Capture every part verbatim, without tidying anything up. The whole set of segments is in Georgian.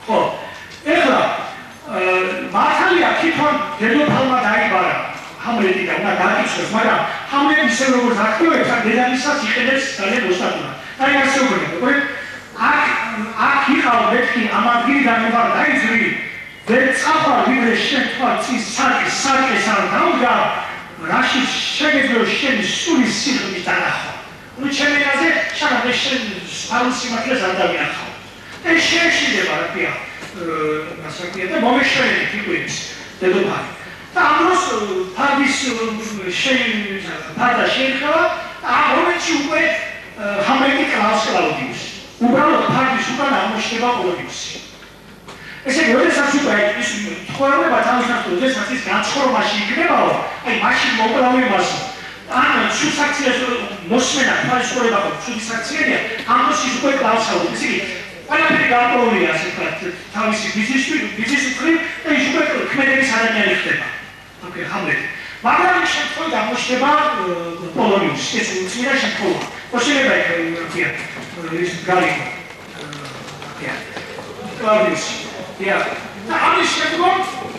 ხო, ეხლა მართალია თვითონ დედოფალმა დაიბარა ჰამლეტი და უნდა დააკისროს, მაგრამ ჰამლეტი ისე როგორც აქტიურებს, აქ დედამისსაც იყენებს ძალიან ოსტატურად. აი ასე უბრალოდ, აქ აქ იყავ მეთქი ამ ადგილიდან უნდა დაიძრი, ვერ წახვალ ვიდრე შენ თქვა წის საკის საკეს არ დავდგა, რაში შეგეძლო შენი სულის სიხლის დანახვა. ნუ ჩემი აზრით, შენ შენ სპარუს სიმართლეს არ დავინახავ. ეს შეეშიდება რა ქვია, გასაგებია და მომეშველეთ იყვების დედოფალი. და ამ დროს ფარდის ფარდა შეიხალა და ამ მომენტში უკვე ჰამლეტი კლავს კლაუდიუსს. უბრალოდ ფარდის უკან აღმოჩნდება კლაუდიუსი. ესე იგი, როდესაც უკვე ის ცხოვრება თავისთავად, როდესაც ის განცხოვრებაში იქნებაო, აი მაშინ მოკვლავებასო. ან სუსაქციას მოსმენა თავისუფლება ხო სუსაქციაა, ამ დროს ის უკვე კლავს კლაუდიუსს. ესე იგი, ყველაფერი გარკვეულია ასე ვთქვათ, თავისი ბიზნესში, ბიზნესის მხრივ და ის უკვე ქმედების ადამიანი ხდება. ოკეი, ჰამლეტი. მაგრამ ის შემთხვევით აღმოჩნდება პოლონიუსი, ეს უცნაირ შემთხვევა. შეიძლება იქნება ის გარიგო. აკია. კლაუდიუსი. ია. და ამის შემდგომ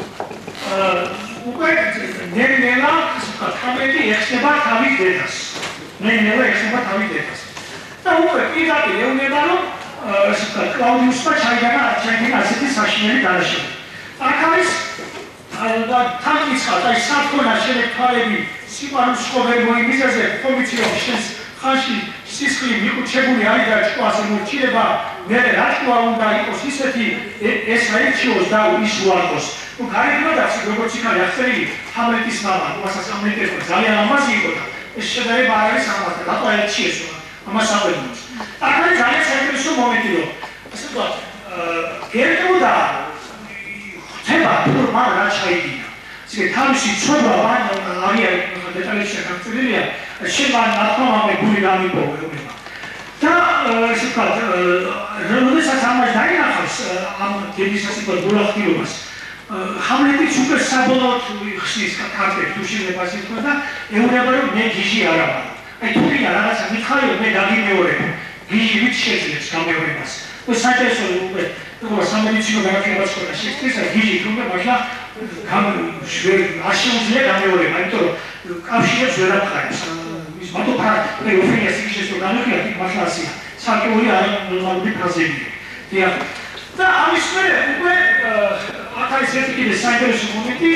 უკვე ნელ-ნელა ჰამლეტი ეხება თავის დედას. ნელ-ნელა ეხება თავის დედას. და უკვე პირდაპირ ეუბნება, რომ კლაუდიუსმა ჩაიგანა ჩაიგანა ასეთი საშინელი დანაშაული. აქ არის და თან იცხავთ, აი საფრთხონა შემეფარები სიყვარულს ყოველ მოიმიზაზე კომიცია შენს ხანში სისხლი მიკუჩებული არის და ჭკუას მორჩილება მე რა ჭკუა უნდა იყოს ისეთი ეს აირჩიოს და ის უარყოს. ნუ გარიგნოდაცი როგორც იქნება ახსენილი ჰამლეტის მამა, მასაც ჰამლეტი ძალიან ლამაზი იყო და ეს შედარება არ არის ამასთან, რატო აირჩიეს ამას აღვნიშნებს. აქ არის ძალიან საინტერესო მომენტი, რომ ასე ვთქვათ, გერტრუდა ხდება თუ მან რა ჩაიგია. ისე თავისი ცოდვა მან არია დეტალებში განწილია, შენ მან ნათქვამამდე გული გამიპოვება. და ასე ვთქვათ, როდესაც ამას დაინახავს ამ დედის ასე ვთქვათ გულახდილობას, ჰამლეტიც უკვე საბოლოოდ ხსნის კარტებს თუ შეიძლება ასე ვთქვათ და ეუბნება, რომ მე გიჟი არ ვარ. აი თუ ვიღა რაღაცა მითხარი, მე დაგიმეორებ. გიჟი ვით შეძლებს გამეორებას. ეს საჭესო უკვე როგორ სამედიცინო განათლებაც ხდება შექმნისა გიჟი თუმცა მაგრამ შვერ არ შეუძლია გამეორება, იმიტომ რომ კავშირებს ვერ აფხარებს. ის მარტო ფაქტი უფრინეს ის შეძლო განხილვა თქ მასლასია. საკეული არ ნორმალური ფრაზებია. დიახ. და ამის მერე უკვე აქ არის ერთი კიდე საინტერესო მომენტი.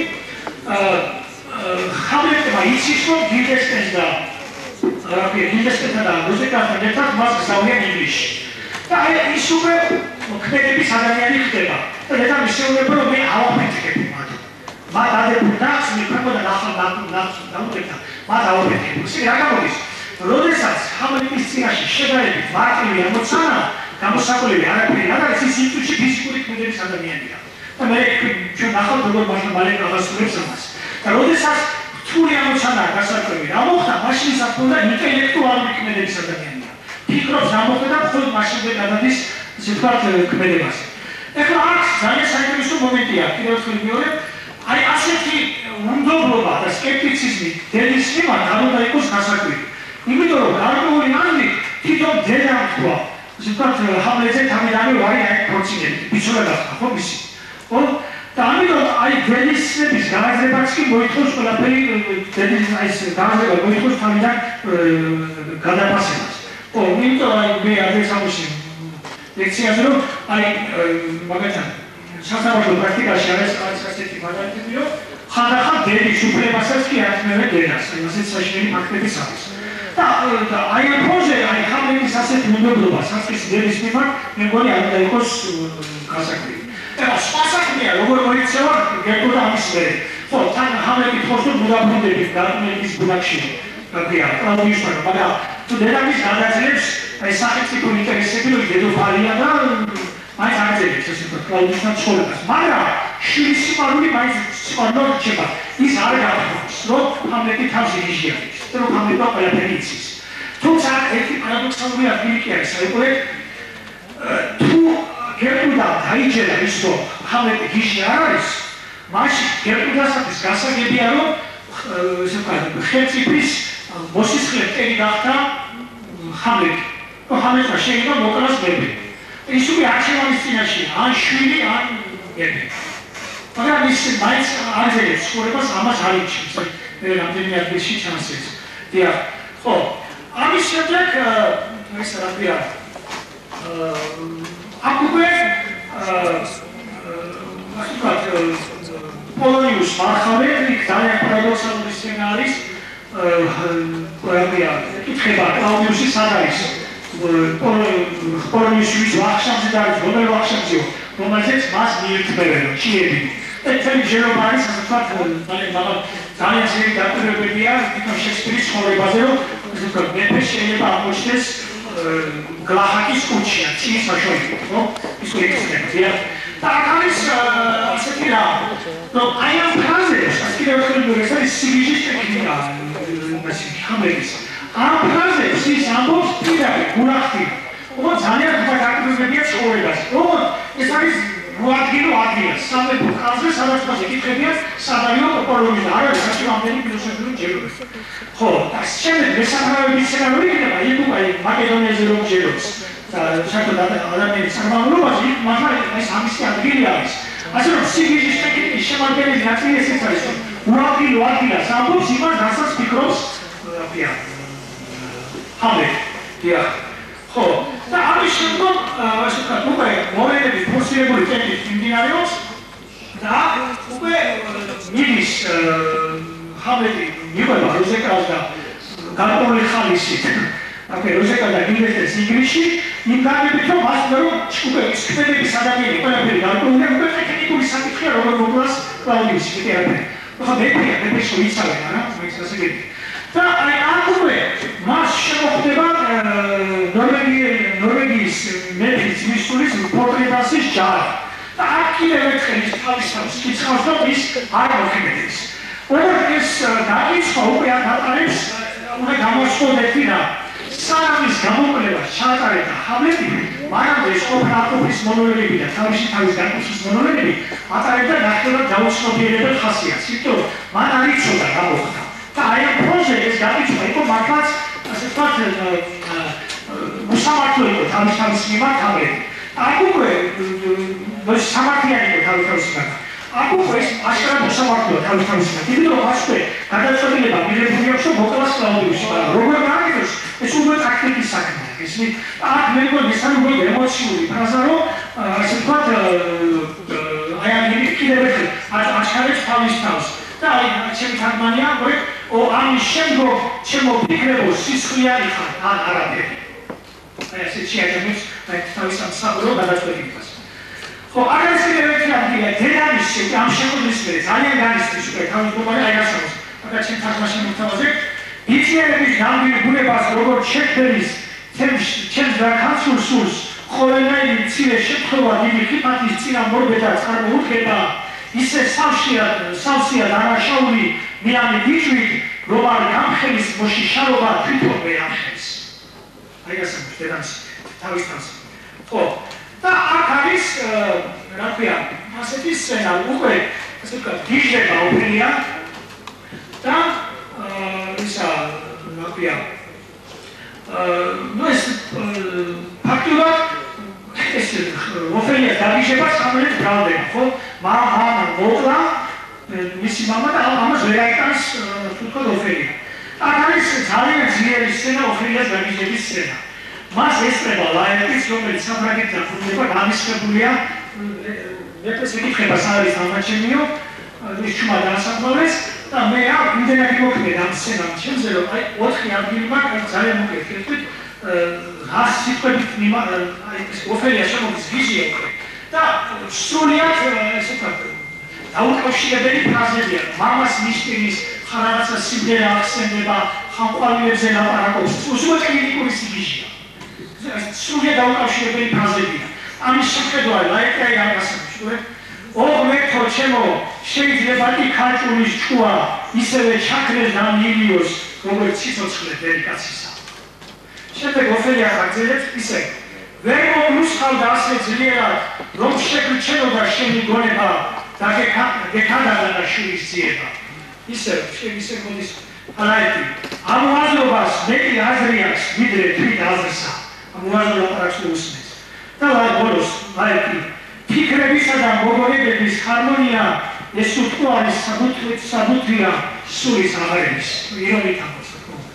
ჰამლეტმა იცის რომ გილდესტენს და რა ქვია გილდესტენსა და მუსიკასთან ერთად მას გზავნია ინგლისში. და აი ის უკვე ქმედების ადამიანი ხდება. და მე დამისეულებ რომ მე ავაფეთქებ მათ. მათ ადებუნდაც მიფრებოდა ნახალ დამუტებდა. მათ ავაფეთქებ. ისე რა გამოდის? როდესაც ჰამლეტის წინაშე შედარებით მარტივი ამოცანა, გამოსაყოლები არაფერი არ არის, ის ინტუიტში ფიზიკური ქმედების ადამიანია. და მე ჩვენ ნახავთ როგორ მაშინ მალე გასულებს ამას. და როდესაც რთული ამოცანაა გასაკვირი, რა მოხდა? მაშინ საფონდა ინტელექტუალური ქმედების ადამიანია. ფიქრობს რა მოხდა და მხოლოდ მაშინვე გადადის ისე ვთქვათ ქმედებაზე. ეხლა აქ ძალიან საინტერესო მომენტია, კიდევ ერთხელ ვიმეორებ, აი ასეთი უნდობლობა და სკეპტიციზმი დედის მიმართ არ უნდა იყოს გასაკვირი. იმიტომ რომ გარკვეული აზრით თვითონ დედამ თქვა, ისე ვთქვათ ჰამლეტზე თავიდანვე ვარი აი პროცინები, ბიჭურა გახდა ხო მისი? ხო? და ამიტომ აი დედისების გააზრებაც კი მოითხოვს ყველაფერი დედის აი ეს გააზრება მოითხოვს თავიდან გადაფასებას. ო, იმიტომ აი მე ადრე სამში ლექციაზე რომ აი მაგალითად სასამართლო პრაქტიკაში არის ასეთი მაგალითები რომ ხანდახან დედის უფლებასაც კი ართმევენ დედას, ასეთ საშინელი ფაქტებიც არის. და აი ამ ფონზე აი ჰამლეტის ასეთი უნდობლობა საწყისი დედის მიმართ მე მგონი არ უნდა იყოს გასაკვირი. ეხლა სხვა საქმეა როგორ მოიქცევა გერტრუდა ამის მერე. ხო, თან ჰამლეტი თხოვს რომ მუდაბნდები გარკვეულების ბუნაკში გაგია კლაუდიუსთან, მაგრამ თუ დედამის გადაძლევს აი სახელმწიფო ინტერესები რომ დედოფალია და მაინც აღწევს ესე ვთქვათ კლაუდიუსთან ცხოვრებას, მაგრამ შვილის სიყვარული მაინც სიყვარული რჩება. ის არ გახსოვს რომ ჰამლეტი თავში გიჟი არის, რომ ჰამლეტმა ყველაფერი იცის. თუმცა ერთი პარადოქსალური ადგილი კი არის, საერთოდ თუ გერტრუდა დაიჯერა ის რომ ჰამლეტი გიჟი არ არის, მაშინ გერტრუდასათვის გასაგებია რომ ესე ვთქვათ ხელმწიფის მოსისხლე მტერი გახდა ჰამლეტი. ჰამლეტმა შეიძლება მოკვლას მეფე. ის უკვე არჩევანის წინაშე, ან შვილი, ან ერთი. მაგრამ ის მაინც აძლევს ცხოვრებას, ამას არ იცის. მე რამდენი ადგილში ჩანსეს. დიახ. ხო, ამის შემდეგ ეს რა ქვია? აქ უკვე ასე ვთქვათ, პოლონიუს მარხავე, იქ ძალიან პარადოქსალური სცენარის რა ქვია, ეკითხება კლაუდიუსი სად არის? პოლონიუსის ვახშამზე და რომელ ვახშამზეო, რომელზეც მას მიირთმევენ ჭიები. ეს ჯერობა არის ასე ვთქვათ, ძალიან ძლიერი დაკვირვებებია თვითონ შექსპირის ცხოვრებაზე, რომ ასე ვთქვათ, მეფე შეიძლება აღმოჩნდეს გლახაკის კუჩია, ჭიის საშუალებით, ხო? ის უკვე იქნება. და აქ არის ასეთი რა, რომ აი ამ ფრაზებს, ასე კიდევ ერთხელ ეს არის სიგიჟის ტექნიკა, ასე ხამების. ამ ფრაზებს ის ამბობს პირდაპირ, გულახდილ. უფრო ძალიან ხმა დაკვირვებებია ცხოვრებაზე. რომ ეს არის მოადგილო ადგილი, სამეფო კარზე, სადაც მას ეკითხებიან სადავიო პოლონიის და არ არის ასე რამდენი ფილოსოფიური ჯეროები. ხო, და შემდეგ მესამეობის სცენარი იქნება, იქ უკვე მაკედონიაზე რომ ჯერობს. და საერთოდ ადამიანის წარმომავლობაში მართლა ეს ამისი ადგილი არის. ასე რომ სიგიჟის ტექნიკის შემადგენელი ნაწილი ესეც არის, რომ მოადგილო ადგილას ამბობს იმას, რასაც ფიქრობს რა ჰამლეტი. დიახ. ხო, და ამის შემდგომ ასე ვთქვათ, უკვე მოვლენები ფორსირებული ტემპით მიმდინარეობს და უკვე მიდის ჰამლეტი მიყვება როზეკას და გარკვეული ხალისით. აკე როზეკა და ინგლისის ინგლისში იმ განებით რომ მას რომ უკვე სპეციფიკის ადამიანი ყველაფერი გარკვეულია, უკვე ტექნიკური საკითხია როგორ მოკლას კლაუდიუსი მეტიარები. ხო, მეფეა, მეფე შეიცავენ, არა? მაინც ასე გეტყვი. და აი აქ უკვე მას შემოხდება ნორვეგიის მეფის მისულის პორტრეტასის ჯარი. და აქ კიდევ ერთხელ ის თავისთავად იკითხავს, რომ ის არ მოხიბედეს. ოღონდ ეს დაგიცხვა უკვე აქ ატარებს, უნდა გამოსწორდეთი რა. სანამ ის გამოკვლევა ჩაატარებდა ჰამლეტი, მანამდე ეს ყოფნა-ყოფნის მონოლოგები და თავისი თავის განკუთვნილ მონოლოგები ატარებდა ნახევრად დაუცნობიერებელ ხასიათს, იმიტომ რომ მან არ იცოდა რა მოხდა. და აი ამ პროზე ეს დაგიცხვა იყო მართლაც ასე ვთქვათ უსამართლო იყო თავის თავის მიმართ ჰამლეტი. აქ უკვე სამართლიანი იყო თავის თავის მიმართ. აქ უკვე ეს აშკარად უსამართლოა თავის თავის მიმართ. იმიტომ რომ მასვე გადაწყვეტილება მიღებული აქვს რომ მოკლას კლაუდიუსი, მაგრამ როგორ გააკეთოს ეს უკვე ტაქტიკის საქმეა. ისინი აქ მე მგონი ეს არის უკვე ემოციური ფრაზა, რომ ასე ვთქვათ აი ამ კიდევ ერთხელ აშკარებს თავის თავს. და აი ჩემი თარგმანია უკვე ამის შემდგომ ჩემო ფიქრებო სისხლიანი ხარ ან არაფერი. აი ასე შეაჩერებს თავის ამ საბოლოო გადაწყვეტილებას. ხო, არის კიდევ ერთი ადგილია, დედამისი ამ შემოდის მე ძალიან განიცდის უკვე თავის მომავალი აი ასავს. მაგრამ ჩემ თარგმანში მოთავაზე იციერების ნამდვილ ბუნებას როგორც შექმნის ჩემს დაქანცულ სულს ყოველნაირი მცირე შემთხვევა დიდი ხიფათის წინა მორბედა წარმოუდგება ისე სავშია სავსია დანაშაული მიანი დიჟვით რომ არ გამხელის მოშიშარობა თვითონვე ამხელს. აი გასაგებია დედამისი თავის თავს. ხო, და აქ არის რა ქვია ასეთი სცენა უკვე ასე ვთქვათ დიჟება ოფელია და ისა რა ქვია ნუ ეს ფაქტურად ეს ოფელია დაგიჟება სამელეთ ბრალდება, ხო? მამა მოკლა მისი მამა და ამას ვერ აიტანს თვითონ ოფელია. აქ არის ძალიან ძლიერი სცენა ოფელიას დაგიჟების სცენა. მას ესწრება ლაერტის, რომელიც საფრანგეთ დაბრუნდება, გამისხებულია მეფეს ეკითხება სად არის დამაჩენიო, ის ჩუმა დაასაფლავეს და მე აქ იმდენად მოქმედ ამ სცენამ ჩემზე რომ აი ოთხი ადგილი მაქვს ძალიან მოკლედ ვთქვით რას სიტყვებით აი ეს ოფელია შემოდის ვიზია და სრულიად ესე ვთქვათ დაუკავშირებელი ფრაზებია მამას ნიშნის ხარ რაღაცა სიმღერა ახსენდება ხამყვალიებზე ლაპარაკობს უშუალოდ კლინიკური სიგიჟეა სრულიად დაუკავშირებელი ფრაზებია ამის შეხედვა ლაიკაი ამასაკუთრე ოღმეთო ჩემო შეიძლება კი ქაჭულის ჭკუა ისევე ჩაქრეს და მილიოს როგორც ციცოცხლე დელიკაცისა შემდეგ ოფელია აგზელებს ისე ვერ მომუსხავდა ასე ძლიერად რომ შეგვიჩენოდა შენი გონება და გეკადადა და შვილის ძიება ისე ისე მოდის ალაეთი ამ უაზრობას მეტი აზრი აქვს ვიდრე თვით აზრისა ამ უაზრო ლაპარაკს უსმენს და ბოლოს აი ფიქრებისა და მოგონებების ჰარმონია ეს უთქო არის საბუთია სულის აღარების ირონით ამბობს.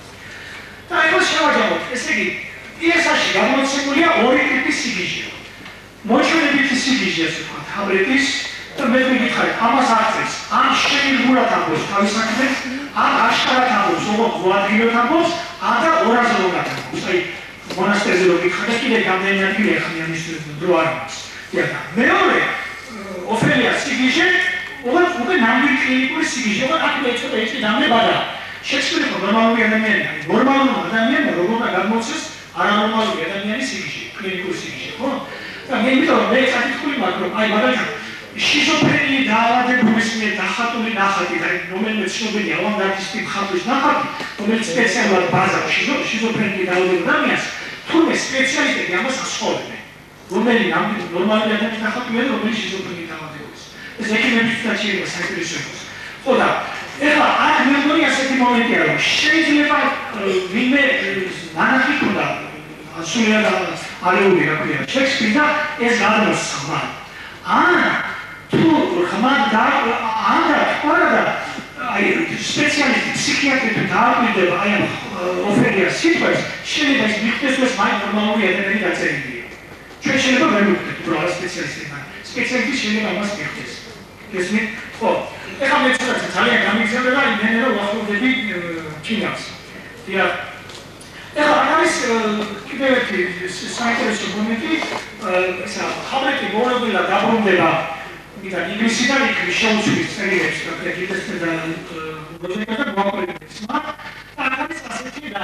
და ეს შევაჯამოთ, ესე იგი პიესაში გამოცემულია ორი ტიპის სიგიჟე. მოჩვენებითი სიგიჟე ასე ვთქვათ, ჰამლეტის და მე მიგითხარით, ამას აღწერს, ან შეირგულად ამბობს თავის საქმეს, ან აშკარად ამბობს, როგორც მოადგილედ ამბობს, ან და ორაზროვნად ამბობს. აი მონასტერზე რო გითხარით, კიდე რამდენი ადგილია ხმი ამის დრო არ აქვს. მეორე ოფელიას სიგიჟე ოღონდ უკვე ნამდვილი კლინიკური სიგიჟე, ოღონდ აქ მეცოდა ის დამნებადა. შექსპირი ხო ნორმალური ადამიანია, ნორმალური ადამიანია, როგორ უნდა გამოცეს არანორმალური ადამიანის სიგიჟე, კლინიკური სიგიჟე, ხო? და მე იმიტომ მე წაკითხული მაქვს, რომ აი მაგალითად შიზოფრენიის დაავადების მიერ დახატული ნახატი და რომელმე ცნობილია ავანგარდისტი მხატვრის ნახატი, რომელიც სპეციალურად ბაზავს შიზოფრენიის დაავადებულ ადამიანს, თუმცა სპეციალისტები ამას ასწავლებენ. რომელი ნამდვილად ნორმალური ადამიანის ნახატია, რომელიც შიზოფრენიის დაავადებას. ეს ექიმების საჭიროა საინტერესოა. ხო და ეხლა აქ მე მგონი ასეთი მომენტია, რომ შეიძლება ვინმე ნანახი ქონდა სულიად ალეული რა ქვია შექსპირი და ეს გადმოსცა. ან თუ ხმად და ან და ყურადა აი სპეციალისტი ფსიქიატრი დააკვირდება აი ოფელიას სიტყვას, შეიძლება ის მიხდეს, რომ მაინც ნორმალური ადამიანი დაწერილია. ჩვენ შეიძლება ვერ ვუხდეთ უბრალოდ სპეციალისტებთან. სპეციალისტი შეიძლება ამას მიხდეს. ესმით? ხო. ეხლა მე ცოტა ძალიან გამიგზავნება იმენა რომ ვახურდები ჩინავს. დიახ. ეხლა არის კიდევ ერთი საინტერესო მომენტი, ესა ჰამლეტი მოულოდნელად დაბრუნდება მიდა ინგლისიდან იქ შეუცვლის წერილებს და კრედიტებს და მოძებნა და მოაკვირდეს. მაგრამ არის ასეთი და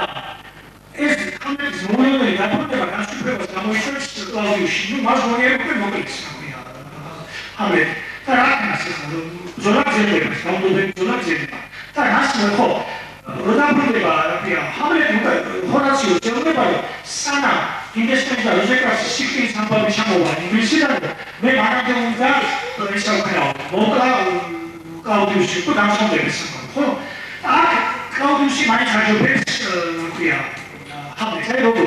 ეს ჰამლეტის მოულოდნელი დაბრუნება განსაკუთრებას გამოიწვევს კლაუდიუსში. ნუ მას მოგიერებდა მოგიქს რა ჰამლეტი. და რა ქნას ეხლა ზოლა ძებდება, გამოდები ზოლა ძებდება. და რას ხო რო დაბრუნდება რა ქვია ჰამლეტი უკვე ჰორაციო ძებდება რომ სანამ ინგლისელი და როზეკრასის სიკვდილის ამბავი ჩამოვა ინგლისიდან მე მანამდე უნდა ისე ვქნაო მოკლა კლაუდიუსი თუ დამსხმდების ხო აქ კლაუდიუსი მაინც აჯობებს რა ქვია ჰამლეტს აი როგორ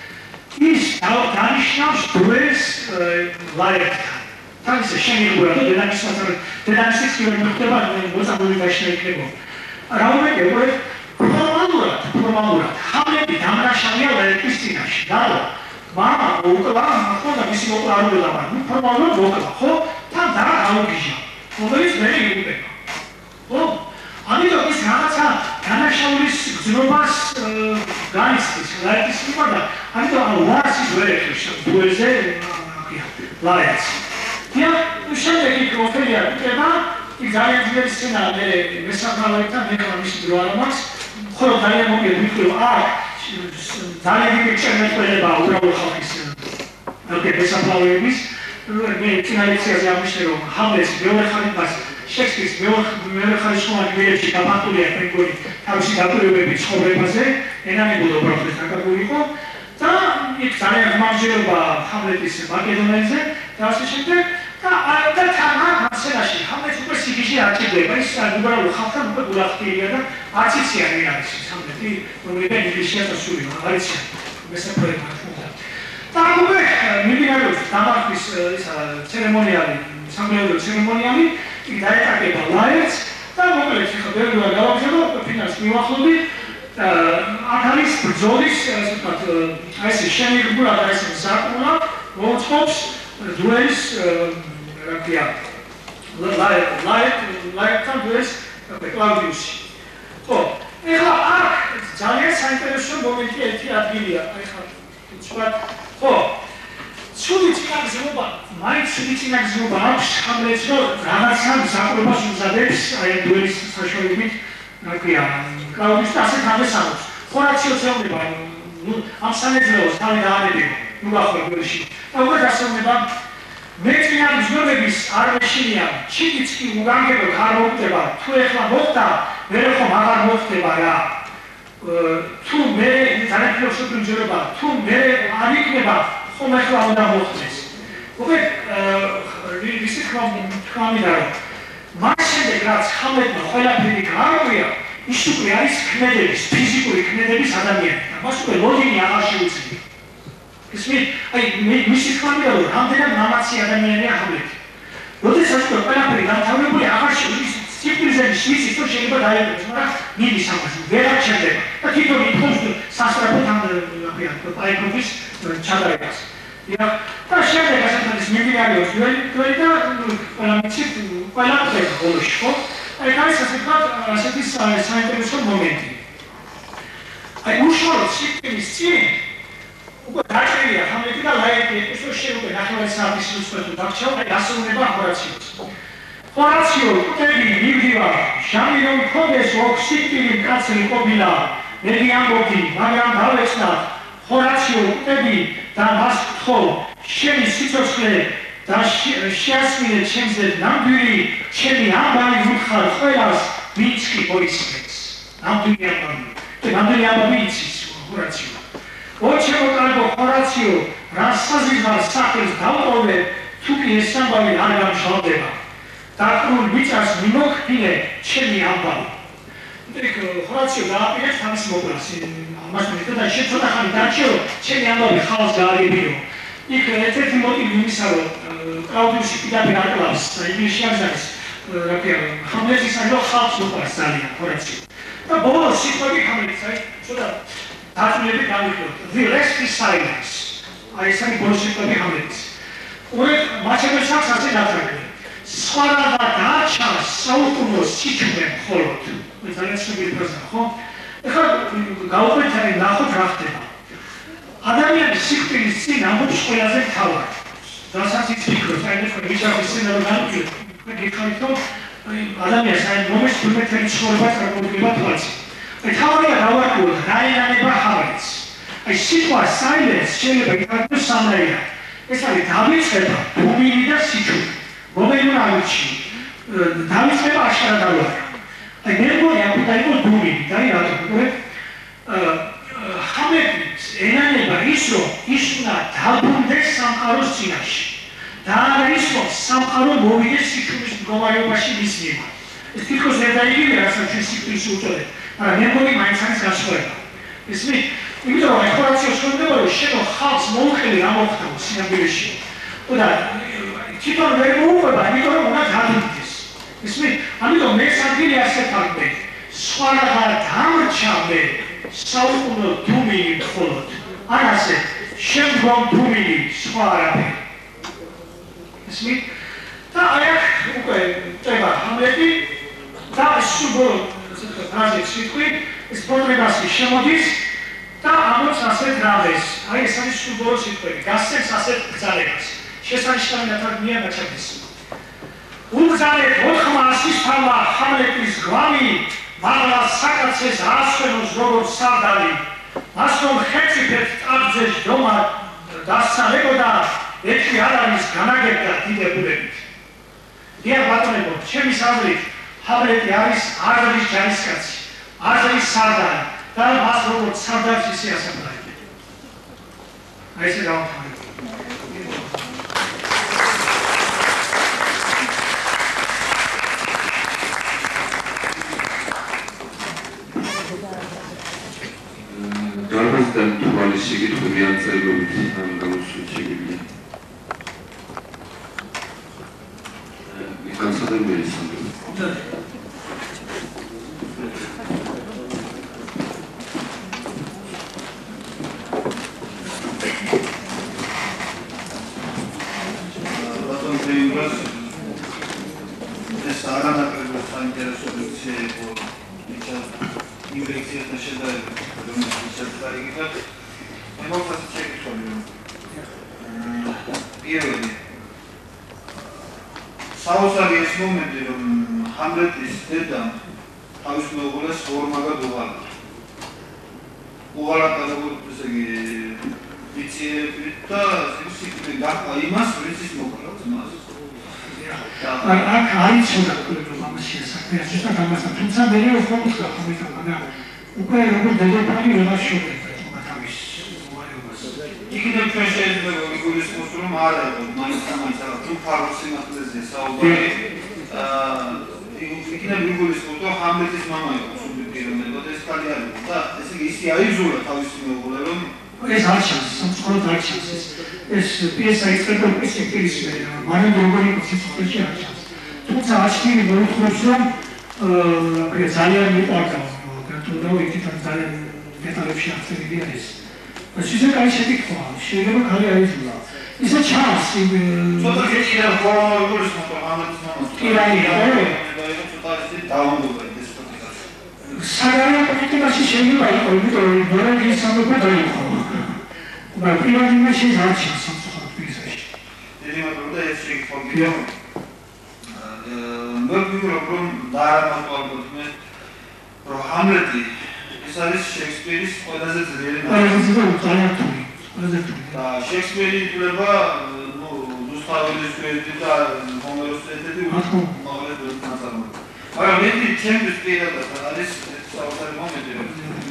ის დანიშნავს დროეს ლაერტთან თან ისე შემიგურა და დედამისსაც დედამისიც კი ვერ მოხდება მოწამული გაშლა იქნება რა უმეტია უკვე ფორმალურად ფორმალურად ჰამლეტი დამრაშავია ლაერტის წინაშე და მამა მოკლა ხო და მისი მოკლა არ უნდა მაგრამ ნუ ფორმალურად მოკლა ხო თან და გაუგიჟა რომელიც მე იუბება ხო ამიტომ ის რაღაცა დანაშაულის გზნობას განიცდის ლაერტის მიმართ და ამიტომ ლარსის ვერ ეხებს დუელზე ლაერტს Ja, შემდეგ იქ ოფელია იქნება, იქ ძალიან ძლიერი სცენა მე მესაფრალებთან მეკლა მისი დრო არ მაქვს, ხოლო ძალიან მოგიერ ვიტყვი რომ აქ ძალიან დიდი შემეწმება უბრალოდ ხალხის ოკეი მესაფრალების, მე წინალექციაზე აღნიშნე რომ ჰამლეტს მეორე ხალიფას შექსპირის მეორე ხალიფის გმირებში გამართულია პრინგორი თავისი დაკვირვებები ცხოვრებაზე, ენანებოდა უბრალოდ ეს დაკარგული იყო და იქ ძალიან გამარჯვება ჰამლეტის მაკედონელზე და ასე შემდეგ და და თან მასენაში ჰამლეტს უკვე სიგიჟე აჭირდება ის უბრალოდ ხალხთან უკვე გულახდილია და არც იციან ვინ არის ეს ჰამლეტი რომელიდან ინგლისში ასული არ იციან მესაფრები მართლა და უკვე მიმდინარეობს დამარხვის ისა ცერემონიალი სამგლეოდო ცერემონიალი იქ დაეტაკება ლაერტს და მოკლედ ხა ბევრი რა გავაგზავნო ფინალს მივახლოვდი აქ არის ბრძოლის ასე ვთქვათ აი ეს შემიგრულად აი ეს საკულა მოწყობს დუელის რა ქვია ლაერტ ლაერტ ლაერტთან დუელს კლაუდიუსი ხო ეხლა აქ ძალიან საინტერესო მომენტი ერთი ადგილია აი ხა ვთქვათ ხო ცუდი წინაგზნობა მაინც ცუდი წინაგზნობა აქვს ჰამლეტს რომ რაღაცა საკურებას უზადებს აი დუელის საშუალებით რა ქვია კლაუდიუსი ასე გამესამოს ჰორაციო ცეუბნება ნუ ამ სამეძლეოს თავი დაანებია ნუ გახდა გულში და უკვე გასწორდება მე წინაგზნობების არ მეშინია ჩიტიც კი უგანგებოდ არ მოხდება თუ ეხლა მოხდა მე ხომ აღარ მოხდება რა თუ მე ძალიან ფილოსოფიური ჯერება თუ მე არ იქნება ხომ ეხლა უნდა მოხდეს უკვე ისი ხმამიდა რომ მას შემდეგ რაც ჰამლეტმა ყველაფერი გაარღვია ის უკვე არის ქმედების, ფიზიკური ქმედების ადამიანი და მას უკვე ლოგინი აღარ შეუძლია. ისმით, აი მისი თქმით რომ რამდენად მამაცი ადამიანია ჰამლეტი. როდესაც თქო ყველაფერი დამთავრებული აღარ შეიძლება სიკვდილზეში ის ის შეიძლება დაიწყოს, მაგრამ მიდის ამას ვერ აღჩერდება. და თვითონ ითხოვს სასწრაფოდ ამ პაიკოვის ჩადარებას. ია და შემდეგ ასეთანის მიმდინარეობს ველი და ყველა მიცით ყველა წელი ბოლოში ხო? აი ეს ასეთად ასეთი საინტერესო მომენტი. აი უშუალოდ სიკვდილის წინ უკვე დაჭერია ჰამლეტი და ლაერტი ეპიზოდში უკვე ნახევარი საათის სულ დარჩა, აი ასრულება ჰორაციოს. ჰორაციო კუთები მივდივა, ჟამი რომ ქონდეს ოქსიტილი კაცი ყოფილა, მე ამბობდი, მაგრამ დავეცნა ჰორაციო კუთები და მას ხო შენი სიცოცხლე და შეასმინე ჩემზე ნამდვილი ჩემი ამბავი ვუხარ ყველას ვინც კი მოისმენს. ნამდვილი ამბავი. და ნამდვილი ამბავი იცის ჰორაციო. ოჩემო კარგო ჰორაციო, რასაზიზარ სახელს დავყოვე, თუ კი ეს ამბავი არ გამშვალდება. დაკრულ მიწას მიმოხილე ჩემი ამბავი. იქ ჰორაციო დააპირებს თავის მოკვლას. ამას მეტად და შეცოტა ხანი დარჩეო, ჩემი ამბავი ხალხს გააგებინო. იქ ერთ-ერთი მოტივი იმისა, რომ კრაუდიუსი პირდაპირ აკლავს, ინგლისში აღზარს, რა ქვია, ჰამლეტის ანუ ხალხს უყვარს ძალიან ჰორაციო. და ბოლოს სიტყვები ჰამლეტის, აი, ცოტა დაწვრილებით გავიხსენოთ. The rest is silence. აი ეს არის ბოლოს სიტყვები ჰამლეტის. უბრალოდ მაჩაბელს აქვს ასე დაწვრილი. სხვა და დაჩა საუკუნოს სიჩუმე მხოლოდ. ძალიან ცნობილი ფრაზა, ხო? ეხლა გავუყვეთ აი ნახოთ რა ხდება. ადამიანის სიკვდილის წინ ამბობს ყველაზე მთავარი. რასაც ის ფიქრობს, აი ეს ვიჭარის სცენარო განვიწყოთ. მე გიხარით რომ აი ადამიანს აი მომეს თურმეტელი ცხოვრება წარმოუდგება თვალს. აი თავია გავაკეთოთ რაიანება ჰამლეტს. აი სიტყვა silence შეიძლება ითქვას სამნაირად. ეს არის დავიწყება ბუმილი და სიჩუმე. რომელიმე ამიჩი დავიწყება აშკარა დავაყო. აი მე მგონი აქ დაიყო ბუმილი და აი რატომ უყურეთ ჰამლეტის ენანება ის რომ ის უნდა დაბრუნდეს სამყაროს წინაშე და არა ის რომ სამყარო მოვიდეს სიჩუმის მდგომარეობაში მის მიმართ. ეს თითქოს ვერ დაიგივია რასაც ჩვენ სიკვდილს უწოდებთ, მაგრამ მე მგონი მაინც არის გასხვება. ისმით, იმიტომ რომ ჰორაციოს ხდება რომ შენო ხალხს მოუხელი რა მოხდა სინამდვილეში. და თვითონ ვერ მოუყვება, იმიტომ რომ უნდა დაბრუნდეს. ისმით, ამიტომ მე სადგილი ასე ფაქტი. სხვა რა დამრჩა მე საუკუნო დუმილი მხოლოდ. არ ასე შემდგომ დუმილი სხვა არაფერი. ისმით, და აი აქ უკვე წება ჰამლეტი და სუბო ფრაზით სიტყვი ეს პორტრეტი შემოდის და ამბობს ასეთ რამეს. აი ეს არის სუბო სიტყვები. გასცემს ასეთ ბრძანებას. შესანიშნავი ნათარგმნია გაჩაღდეს. უბრძანეთ ოთხმასის თამა ჰამლეტის გვამი, მაღლა საკაცეს ასვენოს როგორც სარდალი. მას რომ ხეციფეთ ტაბძეშ დომა დასწალებო და ეთქი არ არის განაგებდა დიდებულებით. დიახ ბატონებო, ჩემის აზრით ჰამლეტი არის აზრის ჯარისკაცი, აზრის სარდალი და მას როგორც სარდალს ისე ასაფრაებდა. აი ესე დავამთავრებ. Darbaizdan თვალისიგით ღმიან წერილობით ამ გამოსვლიჩებია. განსადრებელი სამბები. ბატონ პრემიერს ეს არანაკლები საინტერესო ლექცია იყო. იმ ლექციასთან შედარებით შეცდაიგეთ. მე მოხდა შეკითხები. პირველი საოცარი ეს მომენტი რომ ჰამლეტის დედა თავის მეუღლეს ორმაგად უღალატა. უღალატა როგორც ესე იგი ვიციებით და სიკვდილი გაყვა იმას, ვინც ის მოკლა ძმას. აქ არის რომ ამაში საქმეა ზუსტად ამასთან, თუმცა მე უფრო ვთქვა ხომ მაგრამ უკვე როგორ დედოფალი ვეღარ შევეძებ მაგამის მოვალეობას. იქიდან ჩვენ შეიძლება ვიგულისხმოთ რომ არა მაინც ამაინც არა თუ ფაროს სიმართლეზე საუბარი აა იქიდან ვიგულისხმოთ რომ ჰამლეტის მამა იყო სუბტიტირებოდა და ეს ხალი არის და ესე იგი ისე აიზურა თავისი მეუღლე რომ ეს არ ჩანს, სამწუხაროდ არ ჩანს ეს. ეს პიესა იწყება უკვე სექტირის მერე, მანამდე როგორი იყო სიცოცხლეში არ ჩანს. თუმცა აშკარი მოითხოვს, რომ აა ძალიან მიყვარდა, გათხოვდა იქიდან ძალიან დეტალებში აღწერილი არის. ისე კაი შეკითხვაა, შეიძლება ხარი აიძულა. ისე ჩანს იმ ცოტა კიდევ ხოლმე მოხდა ამას მომწონს. კი რაია, ცოტა ისე დაუნდობა ეს პრაქტიკა. საგარეო პოლიტიკაში შეიძლება იყო, იმიტომ რომ ბორაგის სამეფო დაიყო. მაგრამ პრივატიზაციის არ ჩანს სამწუხაროდ პიესაში. დიდი მადლობა ეს შეკითხვა გიყო. მე ვიგულობ რომ დაამატებოდ მე რომ ჰამლეტი ეს არის შექსპირის ყველაზე ძლიერი ნამუშევარი. და შექსპირი ითვლება ნუ ზუსტაველის გვერდი და ჰომეროს ერთ-ერთი უმაღლესი ნაწარმოები. მაგრამ მე ჩემთვის პირადად არის საოცარი მომენტი რომ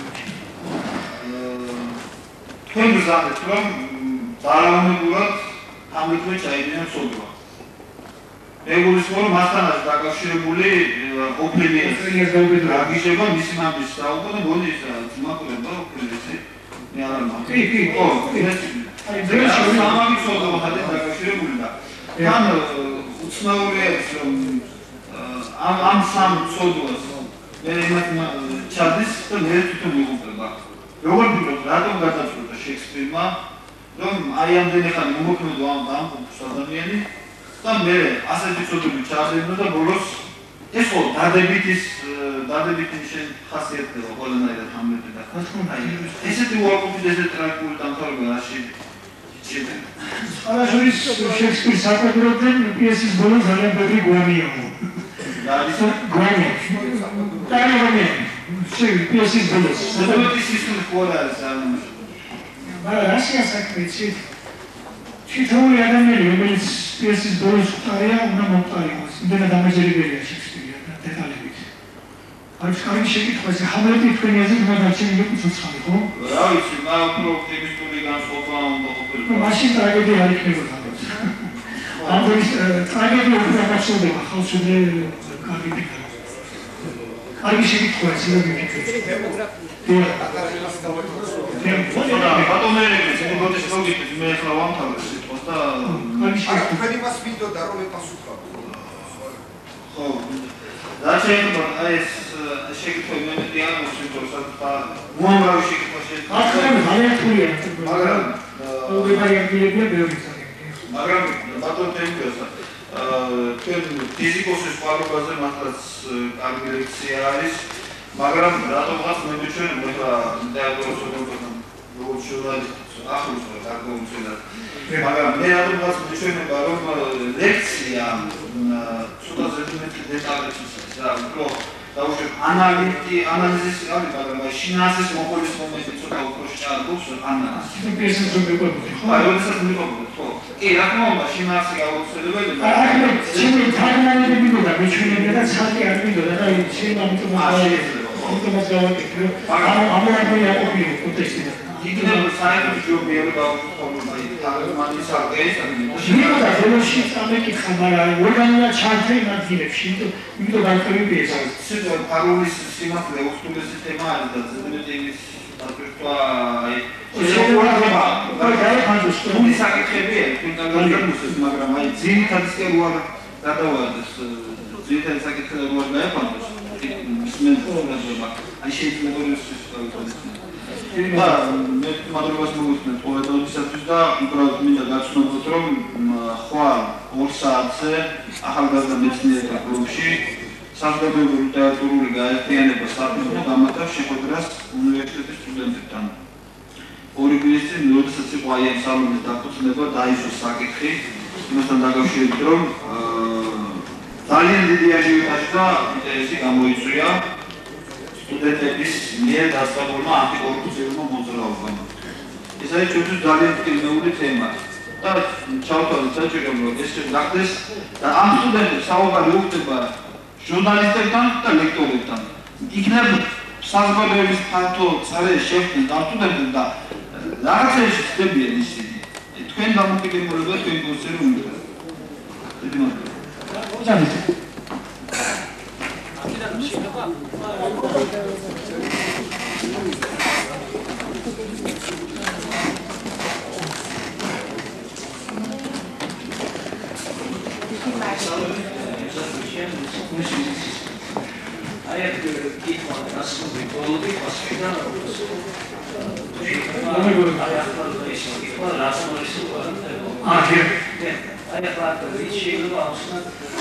თქვენ გზავთ რომ დაალაგებულად ჰამლეტი ჩაიდინა სოლვა. ეგულისმორი მასთანაც დაკავშირებული ოფელიას გაგიშება მისი მამის საუბრო და მოდი ის ძმაკურება ოფელიასი მე არ ამბობ. კი, კი, ო, აი ეს სამამის საუბრო ხალხი დაკავშირებული და თან უცნაურია ის რომ ამ ამ სამ საუბროს მე იმათ ჩადის და მე თვითონ მივუყვება. როგორ ვიგოთ რატომ გადაწყვეტა შექსპირმა რომ აი ამდენი ხანი მომოქმედო ამ ამ ადამიანი და მე ასეთი ცოდვები ჩააძინო და ბოლოს ეს ხო დადებით ის დადებით ის ხასიათდება ყველანაირად ჰამლეტი და აი ესეთი უარყოფით ესეთი ტრაგიკული დამთავრება რაში შეიძლება არაშორის შექსპირის საკუთრებიდან პიესის ბოლოს ძალიან ბევრი გვამია და ის გვამია დაიწყო შე პიესის ბოლოს ზოგადად ის ის ხო არის ამ მაგრამ რაშია საქმე ცით თითოეული ადამიანი, რომელიც პიესის ბოლოს ხვდარია, უნდა მომყარიყოს. იმდენად დამაჯერებელია შექსპირი და დეტალებით. არის კარგი შეკითხვა, ეს ჰამლეტი თქვენი აზრით უნდა დარჩენილი იყოს ცოცხალი, ხო? რა ვიცი, მაგრამ უფრო ოპტიმისტური განწყობა უნდა ყოფილიყო. მაშინ ტრაგედია არ იქნებოდა. ამ დროის ტრაგედია უფრო აღსრულდება, ხალხს უნდა კარგი ფიქრი. კარგი შეკითხვა, ეს უნდა მიფიქროთ. ბატონები, ცოტა შეგიძლიათ მე ახლა ვამთავრებ სიტყვას და თქვენი მას მინდოდა რომ ეპასუხა. ხო. და შეიძლება აი ეს შეკითხვა მე მეტი არ მოსწონს და უამრავი შეკითხვა შეიძლება. ახლა ძალიან თულია. მაგრამ უგებარებია ბევრი ძალიან. მაგრამ ბატონ თემკოს თქვენ ფიზიკოსის ყალობაზე მართლაც კარგი ლექცია არის. მაგრამ რატომღაც მე მიჩვენებ ახლა დააგროვებოდი როგორც ჟურნალისტს ახლოს დაგმოუწევად მაგრამ მე რატომღაც მიჩვენებ რომ ლექცია ცოტა ზედმეტი დეტალების და უფრო დაუშვებ ანალიტი ანალიზის არის მაგრამ შინაარსის მოყოლის მომენტი ცოტა უფრო შეარგობს ანალიზს პიესის რომელი ხო აი როდესაც მიყვებოდ ხო კი რა თქმა უნდა შინაარსი გაუცელებელია ახლა ჩემი თანამედროვე მინდოდა მიჩვენებია და ცალკე არ მინდოდა და შეიძლება ამიტომ ამიტომ გავაკეთე ამ ამოაგრია ყოფილი კონტექსტი იქნება საერთოდ ჯობია რომ დავუწყობ აი თარგმანის აღგეისანი შეიძლება ხელში წამეკითხა მაგრამ ორგანულად ჩართე მაგილებში იმიტომ განკრები პიესა ცოტა პაროლის სიმართლე უხტულესი თემა არის და ზედმეტი იმის დაწესვა აი შეიძლება და გაიფანტოს თუ საკითხებია თუნდაც გამოსეს მაგრამ აი ძირითადად კი უარ გადავარდეს ძირითადად საკითხები უარ გაიფანტოს ისმენ პრობლემა აი შეიძლება ის დავიწყოთ და მე მადლობას მოგვითხრობ ყოველდღიურობისათვის და უბრალოდ მინდა გაცნობოთ რომ ხვალ ორ საათზე ახალგაზრდა მეცნიერთა კლუბში საზოგადოებრივი ლიტერატურული გაერთიანება საფუძვლად გამართავს შეხვედრას უნივერსიტეტის სტუდენტებთან. ორი კვირის წინ როდესაც იყო აი ამ სალონის დაფუძნება დაისო საკითხი იმასთან დაკავშირებით რომ ძალიან დიდი აჟიოტაჟი და ინტერესი გამოიწვია სტუდენტების მიერ დასწრებულმა ანტიკორუფციულმა მოძრაობამ. ეს არის ჩვენთვის ძალიან ფრინველი თემა და ჩავთვალეთ საჭირო რომ ეს გახდეს და ამ სტუდენტებს საუბარი უხდება ჟურნალისტებთან და ლექტორებთან. იქნებ საზოგადოების ფართო წარეს შეხვდნენ და სტუდენტებთან და რაღაცეში ხდებიან ისინი. თქვენ დამოკიდებულება თქვენ გულწრფელი უნდა. დიდი მადლობა. ჯანით Thank you. I have to keep my husband with all the hospital. I have to raise it for last one. Ah, here. I have to reach you also.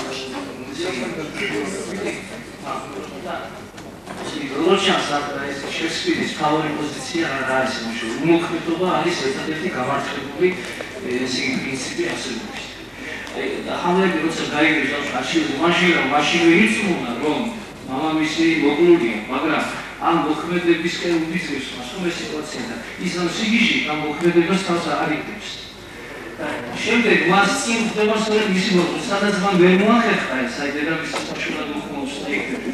როჩანს ეს შექსპირის თავი პოზიცია არ არის იმაში. უმოქმედობა არის ერთადერთი გამართლებული ეს პრინციპი არსებობის. და ჰამლეტი როცა გაიგებს არჩილზე, მაშინ მაშინვე იწმუნა რომ მამამისი მოკლულია, მაგრამ ამ მოქმედებისკენ უბიძგებს მას რომ ეს სიტუაცია და ის ამ სიგიჟი ამ მოქმედებას თავს არ იგებს. შემდეგ მას წინ ხდება სწორედ მისი მოკვლა, სადაც მან ვერ მოახერხა ეს აი დედამისის საშუალო მოხმობს და იქნება.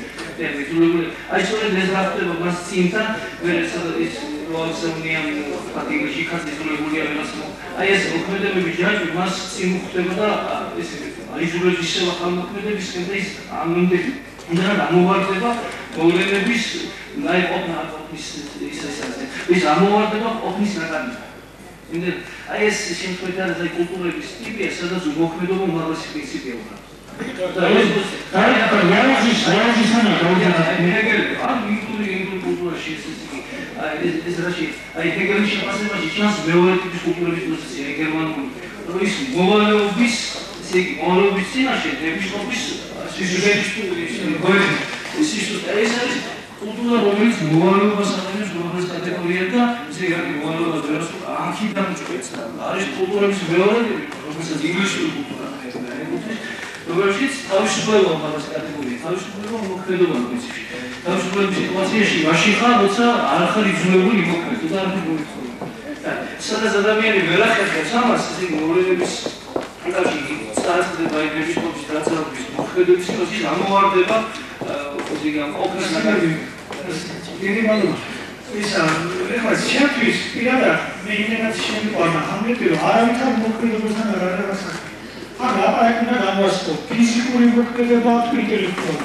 აი სწორედ ეს რა ხდება მას წინთან, ვერ ეს როაზმიან პატიმში ხაზისულებულია ვერას მო. აი ეს მოქმედებები ჯაჭვი მას წინ ხდება და ეს აი ზურგ ისევ ახალ მოქმედებისკენ და ის ამომდები უნდა გამოვარდება მოვლენების აი ყოფნა ყოფნის ის ეს ეს ამოვარდება ყოფნის ნაკადი. იმდენ აი ეს შემთხვევით არის აი კულტურების ტიპია, სადაც მოქმედობა უმაღლესი პრინციპია უნდა. და ეს აი რეალიზის რეალიზისანა გაუძლებელია. ამ ინდური ინდურ კულტურაში ეს ეს ეს რაში აი ჰეგელის შეფასებაში ჩანს მეორე ტიპის კულტურების პოზიცია, გერმანული. რომ ის მოვალეობის ესე იგი მოვალეობის წინაშე ნებისყოფის სიუჟეტისტური ის ის ეს არის კულტურა, რომელიც მოვალეობას აკეთებს გლობალურ კატეგორიად და ესე იგი მოვალეობას ვერას აქიდან ჭკვეთს. არის კულტურების მეორე ტიპი, რომელსაც ინგლისური კულტურა ეწოდება. რომელშიც თავისუფლება მაგას კატეგორია, თავისუფლება მოქმედობა პრინციპში. თავისუფლების სიტუაციაში მაშინ ხარ, როცა არ ხარ იძულებული მოქმედ, და არ მოიხდება. სადაც ადამიანი ვერ ახერხებს ამას, ესე იგი მოვლენების კავშირი წარსდება იმების ხობის დაწესების მოქმედების პროცესში ამოვარდება, ესე იგი ამ ყოფნის ნაკადი. დიდი მადლობა. ეს ახლა შეთვის პირადად მე იმედად შემიყვანა ამბები რომ არავითარ მოქმედებასთან არ არის საქმე. aga apa yang kita gambarkan fisik urip mokkeda intelektual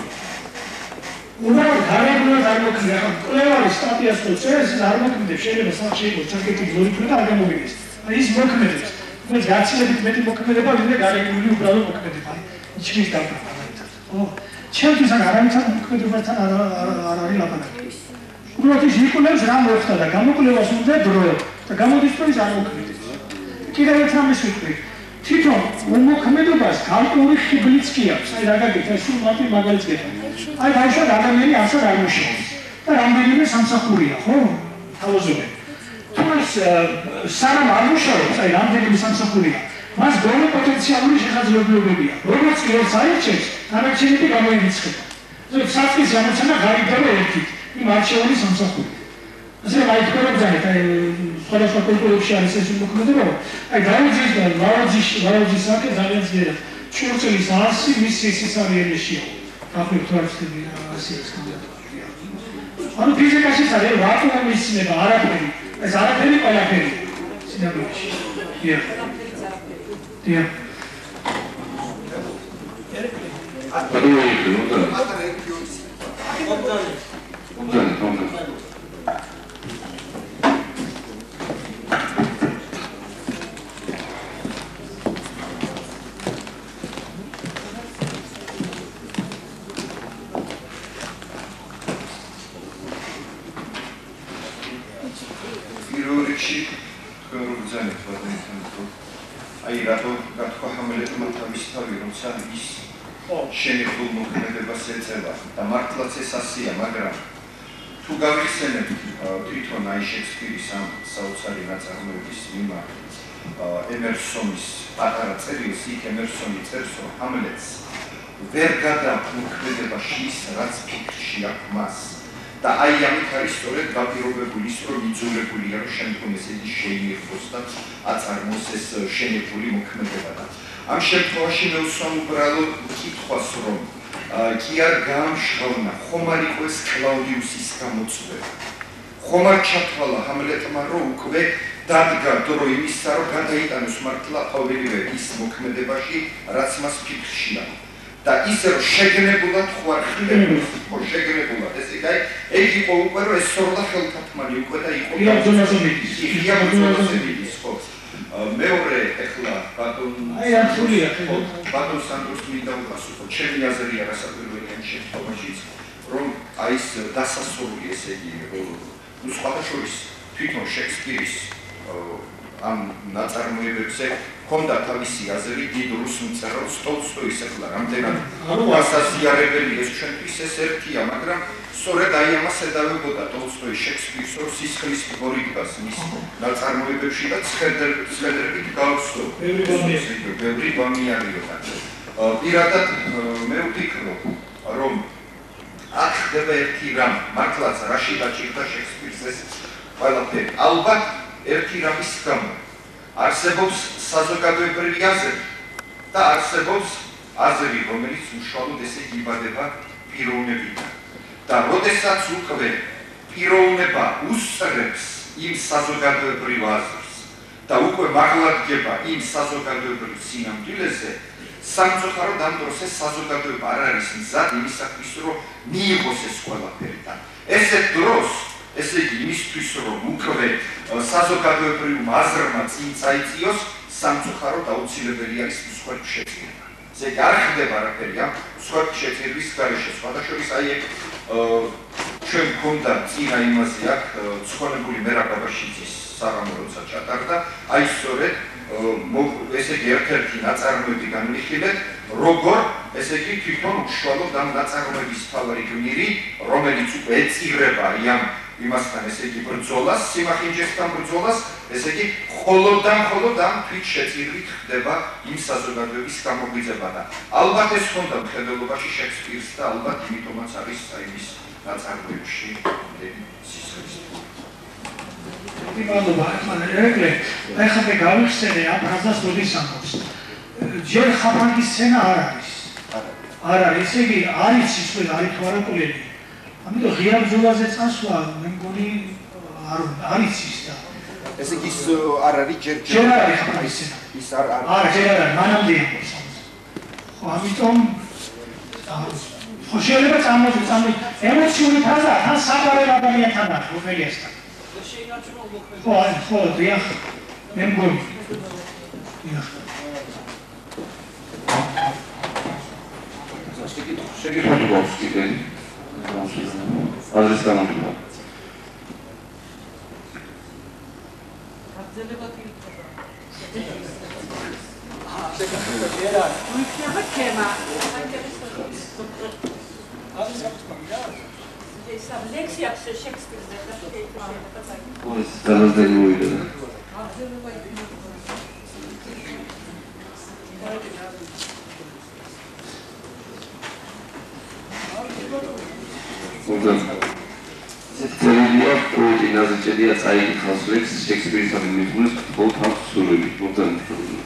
unar dharma dharma kya klevar statias to ces dharma kide შეიძლება სახში ჩაკეტი გლორიფი და აგამოვიდეს ის მოქმედებს მე გაცილებით მეტი მოქმედება ვიდრე გარეგული უბრალო მოქმედება იჩქის დაკარგვა ო ჩემთვის ან არავითარ მოქმედებასთან არ არ არის ლაპარაკი უბრალოდ ის იკვლევს რა მოხდა და გამოკლებას უნდა დრო და გამოდის რომ ის არ მოქმედებს კიდევ ერთ რამეს ვიტყვი თვითონ მოქმედებას გარკვეული ხიბლიც კი აქვს. აი რა გაგიწევს სულ მათი მაგალითს გეტყვი. აი ბავშვად ადამიანი ასე არ მუშაობს. და რამდენიმე სამსახურია, ხო? თავაზობენ. თუ ეს სანამ არ მუშაობს, აი რამდენიმე სამსახურია. მას ბოლო პოტენციალური შესაძლებლობებია. როგორც კი ეს აირჩევს, დანარჩენები გამოირიცხება. ზოგ საწყის გამოცემა გაიგდება ერთით. იმ არჩეული სამსახური. ასე აი თქვენებზანეთ აი სხვადასხვა კულტურებში არის ეს მოქმედება. აი დაუძის და ლაუძის ლაუძის საკე ძალიან ძლიერ. ჩურჩელის ასი მის სისარიელშია. გახვრით თვალსები ასე ის კონდიტორია. ანუ ფიზიკაშიც არის ვაკუუმის ცნება არაფერი. ეს არაფერი ყველაფერი. სინამდვილეში. დიახ. დიახ. აი რატო გათქვა ჰამლეტმა თავის თავი როცა ის შენებულ მოქმედებას ეწევა და მართლაც ეს ასია, მაგრამ თუ გავიხსენებთ თვითონ აი შექსპირის ამ საოცარი ნაწარმოების მიმართ ემერსონის პატარა წერილს იქ ემერსონი წერს რომ ჰამლეტს ვერ გადამოქმედებაში ის რაც ფიქრში აქვს მას და აი ამით არის სწორედ გაპირობებული ის რომ იძულებულია რომ შემდგომ ესეთი შეინერვოს და აწარმოოს ეს შენებული მოქმედება და ამ შემთხვევაში მე ვსვამ უბრალოდ კითხვას რომ კი არ გაამშრალნა ხომ არ იყო ეს კლაუდიუსის გამოწვევა ხომ არ ჩათვალა ჰამლეტმა რომ უკვე დადგა დრო იმისა რომ გადაიტანოს მართლა ყოველივე ის მოქმედებაში რაც მას ფიქრში აქვს და ისე რომ შეგნებულად ხო არ ხდება ხო შეგნებულად ესე იგი ეგ იყო უკვე რომ ეს სროლა ხელთათმანი უკვე და იყო იაბზონაზომიტის იაბზონაზომიტის ხო მეორე ეხლა ბატონ აი რთულია ხო ბატონ სანდროს მინდა უპასუხო ჩემი აზრია რასაკვირველიან შემთხვევაშიც რომ აი ეს დასასრული ესე იგი ნუ სხვათა შორის თვითონ შექსპირის ამ ნაწარმოებებზე ჰქონდა თავისი აზრი დიდ რუს მწერალს ტოლსტოის ახლა რამდენად გასაზიარებელი ეს ჩვენთვის ეს ერთია მაგრამ სწორედ აი ამას ედავებოდა ტოლსტოი შექსპირს რომ სისხლის ბორიტბას მის ნაწარმოებებში და ცხედრებით გავსო ბევრი ბამიარიობა პირადად მე ვფიქრობ რომ აქ ხდება ერთი რამ მართლაც რაში დაჭირდა შექსპირს ეს ყველაფერი ალბათ ერთი რამის გამო არსებობს საზოგადოებრივი აზრი და არსებობს აზრი რომელიც უშუალოდ ესე იბადება პიროვნებიდან და როდესაც უკვე პიროვნება უსწრებს იმ საზოგადოებრივ აზრს და უკვე მაღლადგება იმ საზოგადოებრივ სინამდვილეზე სამწუხაროდ ამ დროს ეს საზოგადოება არ არის მზად იმისათვის რომ მიიღოს ეს ყველაფერი და ესეთ დროს ესე იგი იმისთვის რომ უკვე საზოგადოებრივ აზრმა წინ წაიწიოს სამწუხაროდ აუცილებელი არის მსხვერპლ შეწირვა. ესე იგი არ ხდება არაფერი ამ მსხვერპლ შეწირვის გარეშე სხვადასხვა აი ეგ ჩვენ გქონდა წინა იმაზე აქ ცხონებული მერაბაბაშიძის საღამო როცა ჩატარდა აი სწორედ ესე იგი ერთ-ერთი ნაწარმოები განვიხილეთ როგორ ესე იგი თვითონ უშუალოდ ამ ნაწარმოების მთავარი გმირი რომელიც უკვე ეწირება ამ იმასთან ესე იგი ბრძოლას სიმახინჯესთან ბრძოლას ესე იგი მხოლოდ და მხოლოდ ამ თვით შეწირვით ხდება იმ საზოგადოების გამოგვიძება და ალბათ ეს ხონდა მხედველობაში შექსპირს და ალბათ იმიტომაც არის საიმის ნაწარმოებში სისხლის მადლობა ახლა რეგლე ახლა მე გავიხსენე ამ ფრაზას როდის ამბობს ჯერ ხაფანგის სცენა არ არის არ არის ესე იგი არის ის ყველა არის თუ არა კულელი ამიტომ ღია ბრძოლაზე წასვლა მე მგონი არ არის ის და ესე იგი ის არ არის ჯერ ჯერ არ არის ხაფანგის სცენა ის არ არ არ ჯერ არ არის მანამდე ამბობს ხო ამიტომ ხო შეიძლება წამოწ წამო ემოციური ფრაზა თან საყარელ ადამიანთან არის რომელიასთან ხო აი ხო დიახ მე მგონი დიახ შეგიძლიათ გვაქვს კიდე აზრის გამომხატვა ლექსია შექსპირზე და შეიძლება ეს დაზადებული მოიდა წერილია პოეტი ნაზი ჭედია წაიკითხავს ლექსს შექსპირის ამბიციურს მხოლოდ ამ სურვილი მომდან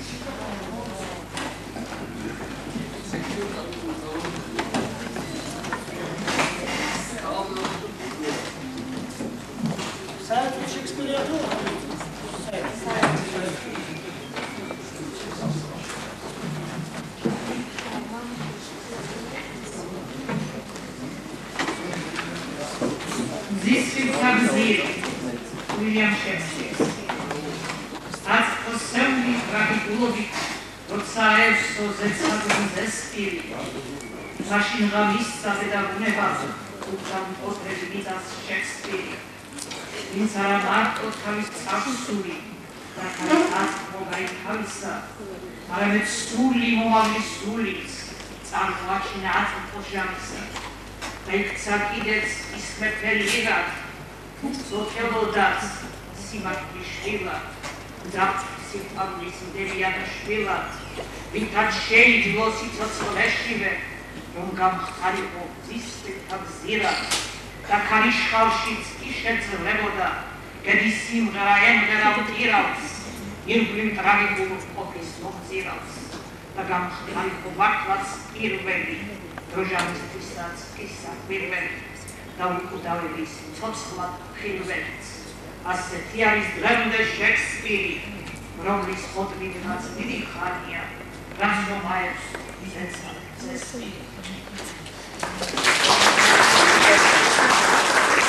William Shakespeare. As posemni tragikulovic, rotsaevs to zetsagun zespiri. Maszyn ramista wydarunewa, ukram potrebnitas Shakespeare. Więc aramat odkalis absuli, takalis atmogaj kalisa, ale met stuli momagli stulis, tam właśnie atm pożamisa. Ekcakidec ismepelirat, ზოთელოდაც სიმართლის შვილად და სიყვარულის მდელია და შვილად ვინაც შეიძლება სიცოცხლეშივე რომ გამხარიყო ძისთა გზირად და ქარიშხალშიც კი შეძლებოდა გედის სიმღერა ემღერა ვტირავს ირგვლივ ტრაგიკულ ყოფის მოხზირავს და გამხარიყო მართლაც პირველი დროჟანისთვისაც კი საკვირველი და უკუდავების ცოცხლად ხილველიც. ასეთი არის დღემდე შექსპირი, რომლის ხოტბინაც დიდი ხანია, რაც რომ აებს ზესპირი.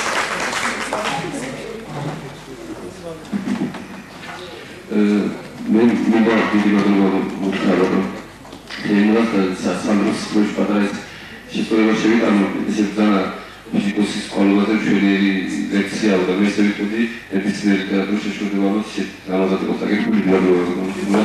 მე პატარა ის შესწავლება შევიტანო ისე ძალიან ფიზიკოსის სკოლაზე მშვენიერი ლექცია და მე ესე ვიტყოდი მეცნიერი ლიტერატურის შეშულებამაც ამაზე კონტაქტები ბიბლიოთეკა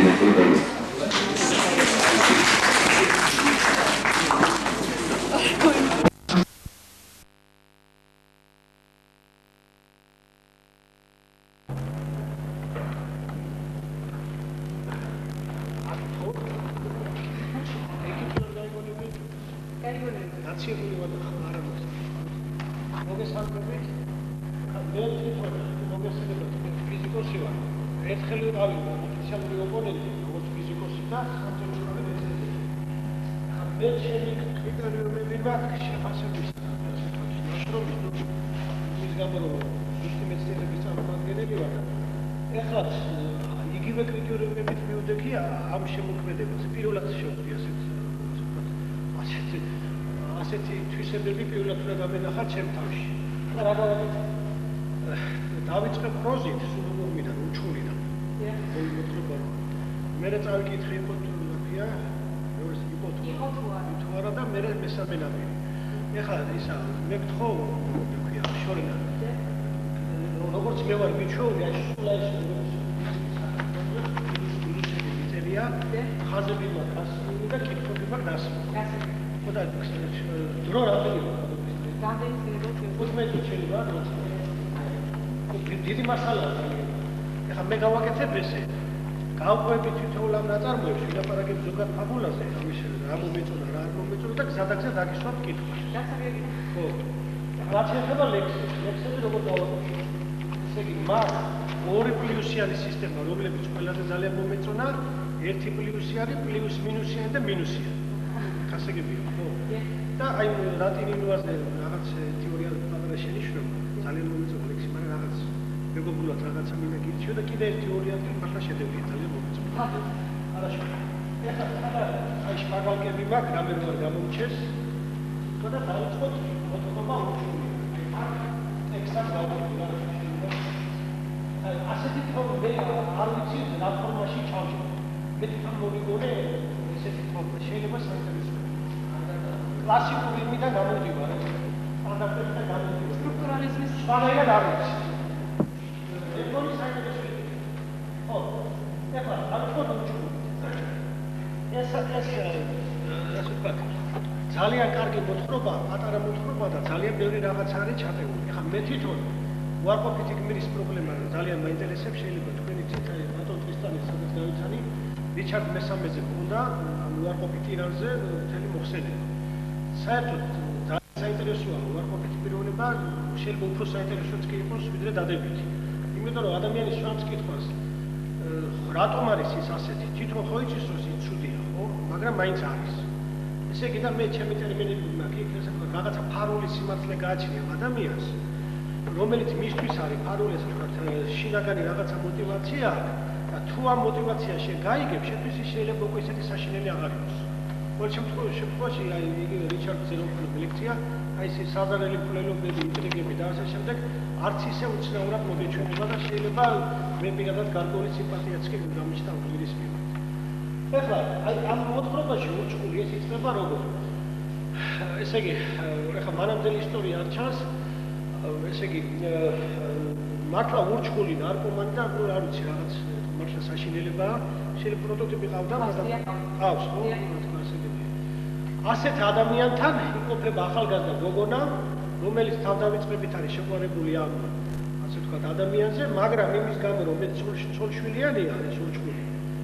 ასეთ ადამიანთან იმყოფება ახალგაზრდა გოგონა, რომელიც თავდავიწყებით არის შეყვარებული ამ ასე ვთქვათ ადამიანზე, მაგრამ იმის გამო რომ ეს ცოლ-შვილიანია, ეს უჩქური.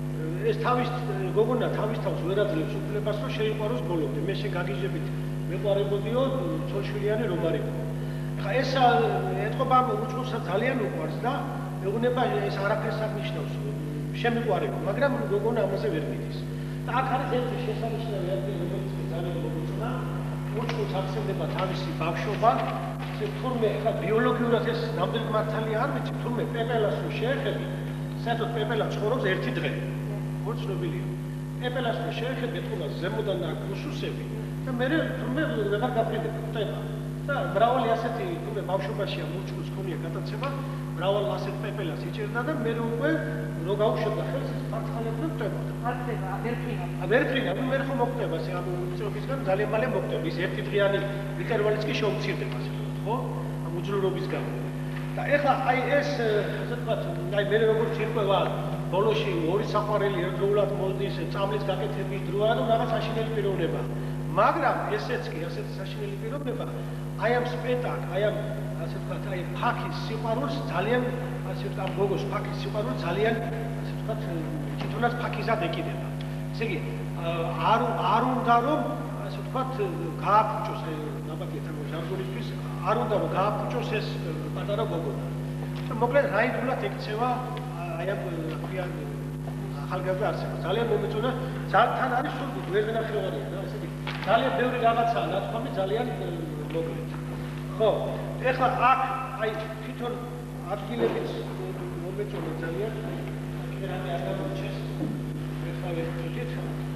ეს თავის გოგონა თავის თავს ვერ აძლევს უფლებას, რომ შეიყვაროს ბოლომდე. მე შეგაგიჟებით მეყვარებოდიო ცოლ-შვილიანი რომ არ იყო. ხა ეს ეთყობა ამ უჩქურს ძალიან უყვარს და მეუბნება ეს არაფერს აღნიშნავს შემიყვარება, მაგრამ გოგონა ამაზე ვერ მიდის. და აქ არის ერთი შესანიშნავი ადგილი, რომელიც ძალიან მოგწონა, უჩქურს აქცევდება თავისი ბავშვობა, ეს თურმე ხა ბიოლოგიურად ეს ნამდვილ მართალი არ ვიცი, თურმე პეპელას რო შეეხები, საერთოდ პეპელა ცხოვრობს ერთი დღე. მოцნობილია. პეპელას რო შეეხები, თურმე ზემოდან აქვს უსუსები და მე თურმე ვეღარ გაფრინდება, ხდება. და მრავალი ასეთი თურმე ბავშვობაშია უჩქურს ქონია გადაცემა, მრავალ ასეთ პეპელას იჭერდა და მე უკვე რო გაუშვებდა ხელს, ის ფარცხალებს ხდება. ხდება, ვერფრინა. ვერფრინა, ნუ ვერ ხომ მოხდება, ასე ამ უწრობისგან ძალიან მალე მოხდება. ის ერთი დღიანი ინტერვალიც კი შეუმცირდება, ასე ვთქვათ, ხო? ამ უძლურობის გამო. და ეხლა აი ეს, ასე ვთქვათ, აი მე როგორც ირკვევა ბოლოში ორი საყვარელი ერთდროულად მოდის წამლის გაკეთების დროა, ანუ რაღაც საშინელი პიროვნება. მაგრამ ესეც კი ასეთი საშინელი პიროვნება, აი ამ სპექტაკლ, აი ამ ასე ვთქვათ, აი ფაქის სიყვარულს ძალიან, ასე ვთქვათ, გოგოს ფაქის სიყვარულს ძალიან, ასე ვთქვათ, თვითონაც ფაქიზად ეკიდება. ესე იგი, არ არ უნდა რომ, ასე ვთქვათ, გააფუჭოს აი ნაბაგეთ ამ ჟარგონისთვის, არ უნდა რომ გააფუჭოს ეს პატარა გოგონა. მოკლედ რაიდულად ექცევა აი ამ ქვიან ახალგაზრდა არსება. ძალიან მომეწონა, თან არის სულ ვერ ნახევარია და ესე იგი, ძალიან ბევრი რაღაცაა ნათქვამი, ძალიან მოკლედ. ხო, ეხლა აქ აი თვითონ ადგილებიც მომეწონა ძალიან, კიდე რამე არ გამორჩეს. ეხლა ვეთქვით.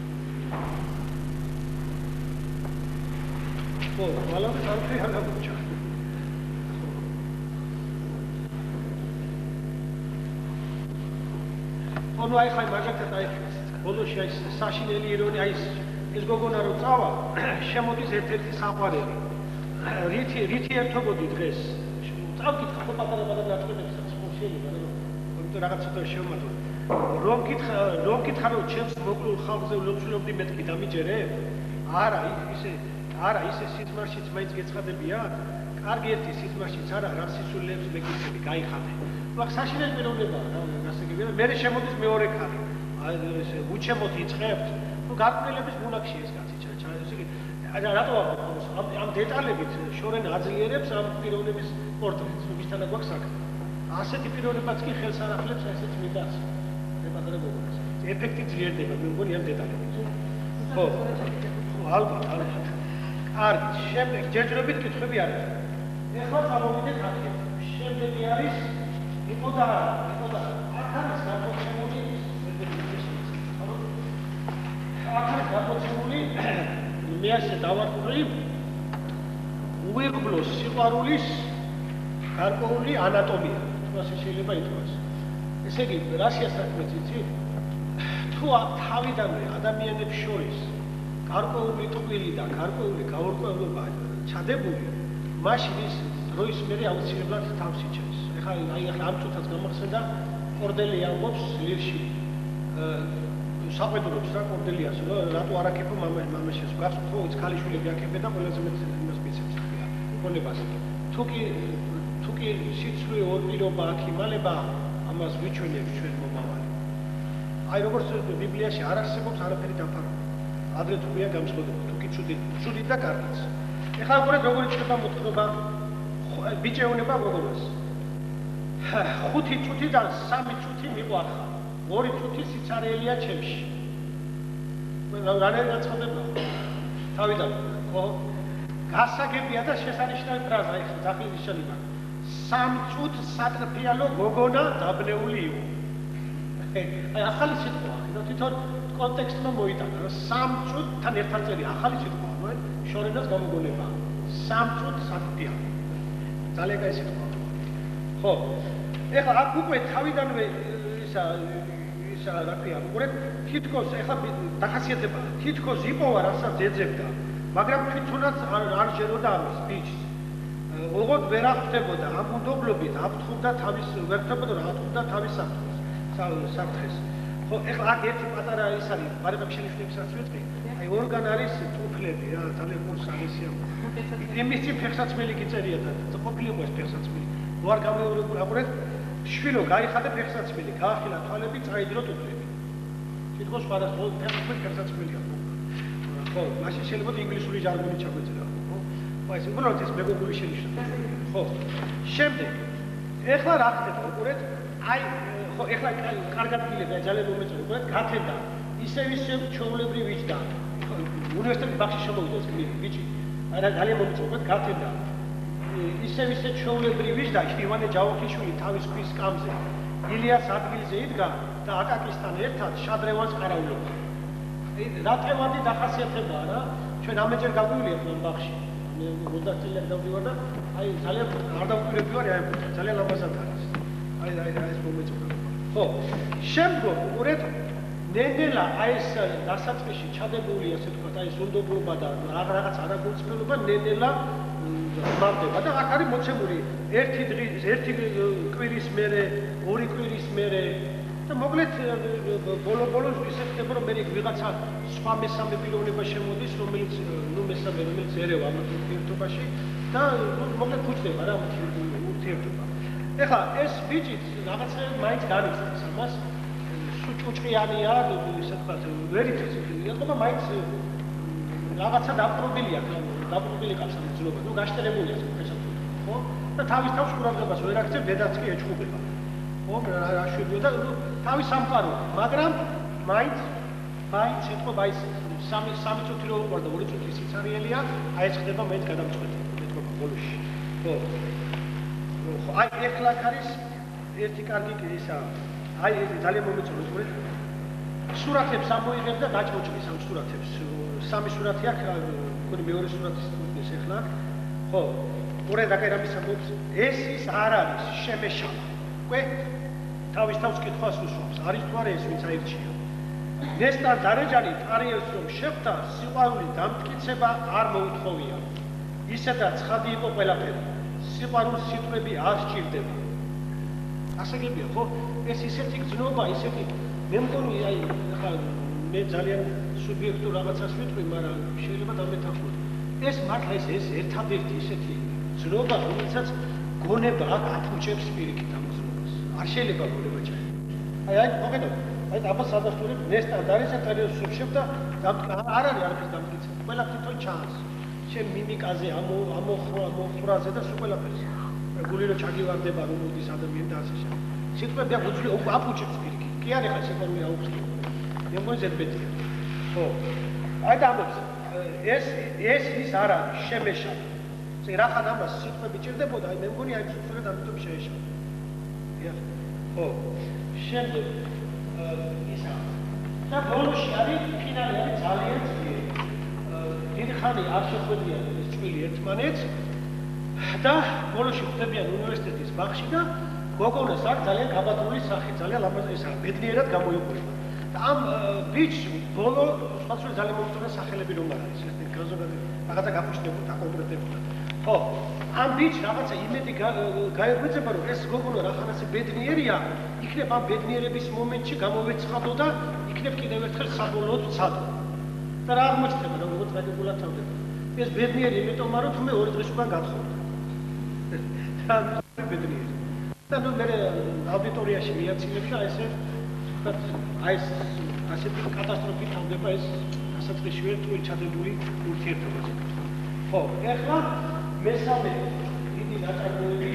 ხო, მალავე სამი არ გამორჩა. ანუ აი ხაი მაგალითად აი ბოლოში აი საშინელი ირონია აი ეს გოგონა რო წავა შემოდის ერთ-ერთი საყვარელი რითი რითი ერთობოდი დღეს წავკითხა ხო პატარა პატარა ნაწილებსაც ხო შეიძლება რომ იმიტომ რაღაც ცოტა შევმატო რომ კითხა რომ კითხა რომ ჩემს მოკლულ ხალხზე ვლოცულობდი მეთქი დამიჯერე არა ისე არა ისე სიტყვაშიც მაინც გეცხადებია კარგი ერთი სიტყვაშიც არა რა სისულელებს მეკითხები გაიხადე მაგ საშინელი პიროვნებაა რა გასაგებია მე შემოდის მეორე ხალი აი ესე უჩემოთ იწყებთ ნუ გარკვეულების გუნაკში ეს კაცი ჩა ესე იგი რატო ამ ამ დეტალებით შორენ აძლიერებს ამ პიროვნების პორტრეტს მისთანა გვაქვს აქ ასეთი პიროვნებაც კი ხელს არ ახლებს ესეც მინდაც მე პატარა გოგონას ეფექტი ძლიერდება მე მგონი ამ დეტალებით ხო ალბათ ალბათ კარგი შემდეგ ჯერჯერობით კითხვები არის ეხლა წამოვიდეთ აქეთ შემდეგი არის იყო და იყო და აქ არის გაფორმებული აქ არის გაფორმებული მე ასე დავარკვევი უიღბლოს სიყვარულის გარკვეული ანატომია ასე შეიძლება ითქვას ესე იგი რა შეასახმეთ იცი თუ თავიდანვე ადამიანებს შორის გარკვეული ტყვილი და გარკვეული გაურკვევლობა ჩადებული მაშინ ის დროის მერე აუცილებლად თავს იჩენს ეხლა აი ახლა ამ წუთაც გამახსენდა კორდელი ამბობს ლირში საყვედურობს რა კორდელიას რა რატო არ აკეთო მამაშენს გახსოვთ ხო ის ქალიშვილები აკეთებდა და ყველაზე მეტ იმას მიცემს გონებას თუ კი თუ კი სიცრუე ორპირობა აქ იმალება ამას ვიჩვენებს ჩვენ მომავალი აი როგორც ბიბლიაში არ არსებობს არაფერი დაფარული ადრე თქვია გამსხოდები თუ კი ცუდი ცუდი და კარგიც ეხლა უყურეთ როგორი ჩდება მოთხრობა ბიჭეუნება გოგონას ხუთი წუთიდან სამი წუთი მიყვარხარ ორი წუთი სიცარიელია ჩემში რანაირ გაცხადება თავიდან ხო გასაგებია და შესანიშნავი ფრაზა ეხლა ძახილი შეიძლება სამ წუთს სატრფიალო გოგონა დაბნეული იყო აი ახალი სიტყვა და თვითონ კონტექსტმა მოიტანა რომ სამ წუთთან ერთად წელი ახალი სიტყვა ნუ შორენას გამოგონება სამ წუთს სატრფიალო ძალიან კაი სიტყვა ხო ეხლა აქ უკვე თავიდანვე ისა ისა რა ქვია უყურეთ თითქოს ეხლა დახასიათება თითქოს იპოვა რასაც ეძებდა მაგრამ თვითონაც არ შეეროდა ამის ბიჭს ოღონდ ვერ აღწევდა ამ უნდობლობით აფრთხობდა თავის ვერ ხდებოდა რა აფრთხობდა თავის საფრთხეს საფრთხეს ხო ეხლა აქ ერთი პატარა ის არის ბარემ შენიშნებისაც ვიტყვი აი ორგან არის ტუფლები რა ძალიან ყურს აღესია იმის წინ ფეხსაცმელი გიწერია და ყოფილიყო ეს ფეხსაცმელი ვარ გამეორებული აყურეთ შვილო გაიხადე ფეხსაცმელი გაახილა თვალები წაიდრო ტუფლები თითქოს სხვადასხვა ფეხსაცმელია ხო მაშინ შეიძლება ინგლისური ჟარგონი ჩაგვეწერა ხო ხო ეს უბრალოდ ეს მეგობრული შენიშნა ხო შემდეგ ეხლა რა ხდება უყურეთ აი ხო ეხლა კარგად გილებია ძალიან მომეწონა უყურეთ გათენდა ისევ ისევ ჩოვლებრივ ვიჯდა უნივერსიტეტის ბაღში შემოვიდა ეს ბიჭი არა ძალიან მომეწონა უყურეთ გათენდა ისევ ისე ჩოვლებრივ ვიჯდა ივანე ჯავახიშვილი თავის ქვის სკამზე ილიას ადგილზე იდგა და აკაკისთან ერთად შადრევანს ყარავლებდა რა ტევადი დახასიათებაა რა ჩვენ ამეჯერ გაგვივლიეთ ამ ბაღში მე ოცდაათი წელი დავდივარ და აი ძალიან არ დავკვირები ვარ აი ძალიან ლამაზად არის აი აი ეს მომეწონა ხო შემდგომ უყურეთ ნენელა აი ეს დასაწყისში ჩადებული ასე თქვა აი სუნდობლობა და რაღაც არაგულწრფელობა ნენელა მარტება და აქ არის მოცემული ერთი დღის ერთი კვირის მერე ორი კვირის მერე და მოკლედ ბოლო-ბოლოს ისე ხდება რომ მე ვიღაცა სხვა მესამე პიროვნება შემოდის რომელიც ნუ მესამე რომელიც ერევა ამ ურთიერთობაში და მოკლედ ფუჭდება რა ურთიერთობა. ეხლა ეს ბიჭიც რაღაცა მაინც განიცდის ამას სუჭუჭყიანია ისე თქვა ვერითიც ეხლა მაინც რაღაცა დაპყრობილია დაპყრობილი კაცი ძლობა ნუ გაშტერებულია ეს ხო და თავის თავს ყურადღებას ვერ აქცევ დედაც კი ეჭუბება ხო რა შვიდია და თავის სამყარო მაგრამ მაინც მაინც ეთქობა ის სამი სამი წუთი რო უყარდა ორი წუთი სიცარიელია აი ეს ხდება მეც გადამწყვეტი ეთქობა ბოლოში ხო აი ეხლა არის ერთი კარგი ისა აი ძალიან მომეწონს ხო სურათებს ამოიღებ და გაჭმოჭრის ამ სურათებს სამი სურათი აქვს მგონი მეორე სურათის ეს ეხლა ხო ორე დაკერამის ამბობს ეს ის არ არის შემეშალა უკვე თავის თავს კითხვას უსვამს არის თუ არა ეს ვინც აირჩია ნესტარ დარეჯანი ტარიელს რომ შეხვდა სიყვარული დამტკიცება არ მოუთხოვია ისედაც ცხადი იყო ყველაფერი სიყვარულს სიტყვები არ სჭირდება ასე გებია ხო ეს ისეთი გზნობა ისეთი მე მგონი აი ხა მე ძალიან სუბიექტურ რაღაცას ვიტყვი მაგრამ შეიძლება დამეთანხმოთ ეს მართლა ეს ეს ერთადერთი ისეთი გზნობა რომელსაც გონება აფუჭებს პირიქით ამ გზნობას არ შეიძლება გონება ჩაი აი აი მოგედო აი აბას ადასტურებ ნესტარ დარეჯანი შეხვდა არ არის არაფრის დამტკიცება ყველა თვითონ ჩანს შენ მიმიკაზე ამო ამოხრა ამოხრაზე და სულ ყველაფერს გული რო ჩაგივარდება რომ მოდის ადამიანი და ასე შემდეგ სიტყვები აქ უძლო აფუჭებს პირიქით კი არ ეხა სიყვარული აუხსნი მე მგონი ზედბეთია ხო აი და ამბობს ეს ეს ის არ არის შემეშალა წე რახან ამას სიტყვები ჭირდებოდა აი მე მგონი აი სულ ამიტომ შეეშალა ხო შემდეგ ისა და ბოლოში არის ფინალი არის ძალიან ძლიერი დიდი ხანი არ შეხვედრიან ეს წვილი ერთმანეთს და ბოლოში ხვდებიან უნივერსიტეტის ბაღში და გოგონას აქვს ძალიან გაბატონული სახე ძალიან ლამაზი ისა ბედნიერად გამოიყურება და ამ ბიჭს ბოლო სხვადასხვა ძალიან მომწონდა სახელები რომ არის ეს გაზოგადო რაღაცა გაფუჭდება და კონკრეტებია ხო ამ ბიჭს რაღაცა იმედი გაეღვიძება რომ ეს გოგონა რაღაცა ბედნიერია იქნებ ამ ბედნიერების მომენტში გამოვეცხადო და იქნებ კიდევ ერთხელ საბოლოოდ ცადო და რა აღმოჩნდება რომ როგორც გადაგულად თავდება ეს ბედნიერი იმიტომაა რომ თუმე ორი დღის უკან გათხოვდა და ბედნიერი და ნუ მე აუდიტორიაში მიაცილებ და ესე ვთქვათ აი ეს ასეთი კატასტროფით თავდება ეს დასაწყისში ერთული ჩადებული ურთიერთობაზე ხო ეხლა მესამე დიდი ნაწარმოები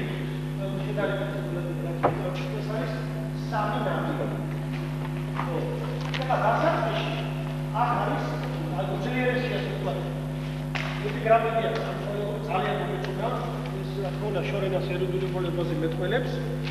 შედარებით ეს არის სამი ნამი ხო ეხლა დასაწყისში აქ არის აუცილებელი შეასრულა ეს გრამატია ძალიან მომეწონა ეს რა თქმა შორენას ეროვნული პოლიტიკაზე მეტყველებს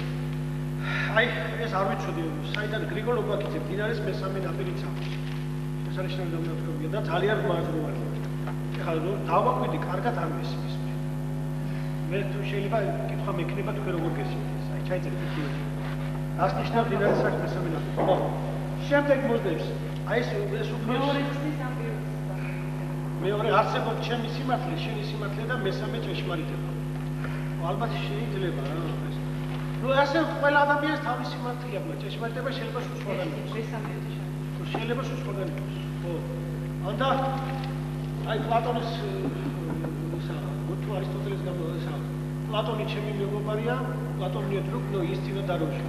აი ეს არ ვიცოდი საიდან გრიგოლ ობაკიძე დინარეს მესამე ნაპირიც აქვს ეს არის შემოგვიყვება და ძალიან მარჯვარი ეხლა რომ დავაკვირდი კარგად არ მესმის მე თუ შეიძლება კითხვა მექნება თქვენ როგორ გესმის აი ჩაიწერეთ ის ას ნიშნავს დინარეს აქვს მესამე ნაპირი ხო შემდეგ მოძებს აი ეს ეს უფრო მეორე წლის ამბიუს მეორე არსებობს ჩემი სიმართლე შენი სიმართლე და მესამე ჭეშმარიტება ალბათ შეიძლება რა ეს ნუ ასე ყველა ადამიანს თავისი სიმართლე აქვს ჭეშმარიტება შეიძლება სულ სხვაგან იყოს მესამე ჭეშმარიტება შეიძლება სულ სხვაგან იყოს ხო ანდა აი პლატონის ისა თუ არისტოტელეს გამო ისა პლატონი ჩემი მეგობარია პლატონი ეთრუკნო ისტინა დაროჟი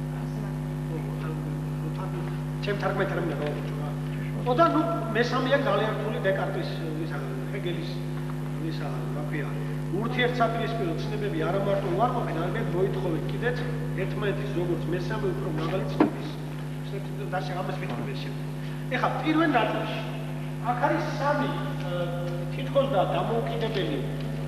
ჩემ თარგმნით არ მინდა გავაკეთო ხო და ნუ მესამეა ძალიან რთული დეკარტის ისა ჰეგელის ისა რა ქვია ურთიერთსაპირისპირო ცნებები არა მარტო უარყოფენ არამედ მოითხოვენ კიდეც ერთმანეთის როგორც მესამე უფრო მაღალი ცნების შეიძლება და შეამას ვიტყვი შემდეგ ეხლა პირველ ნაწილში აქ არის სამი თითქოს და დამოუკიდებელი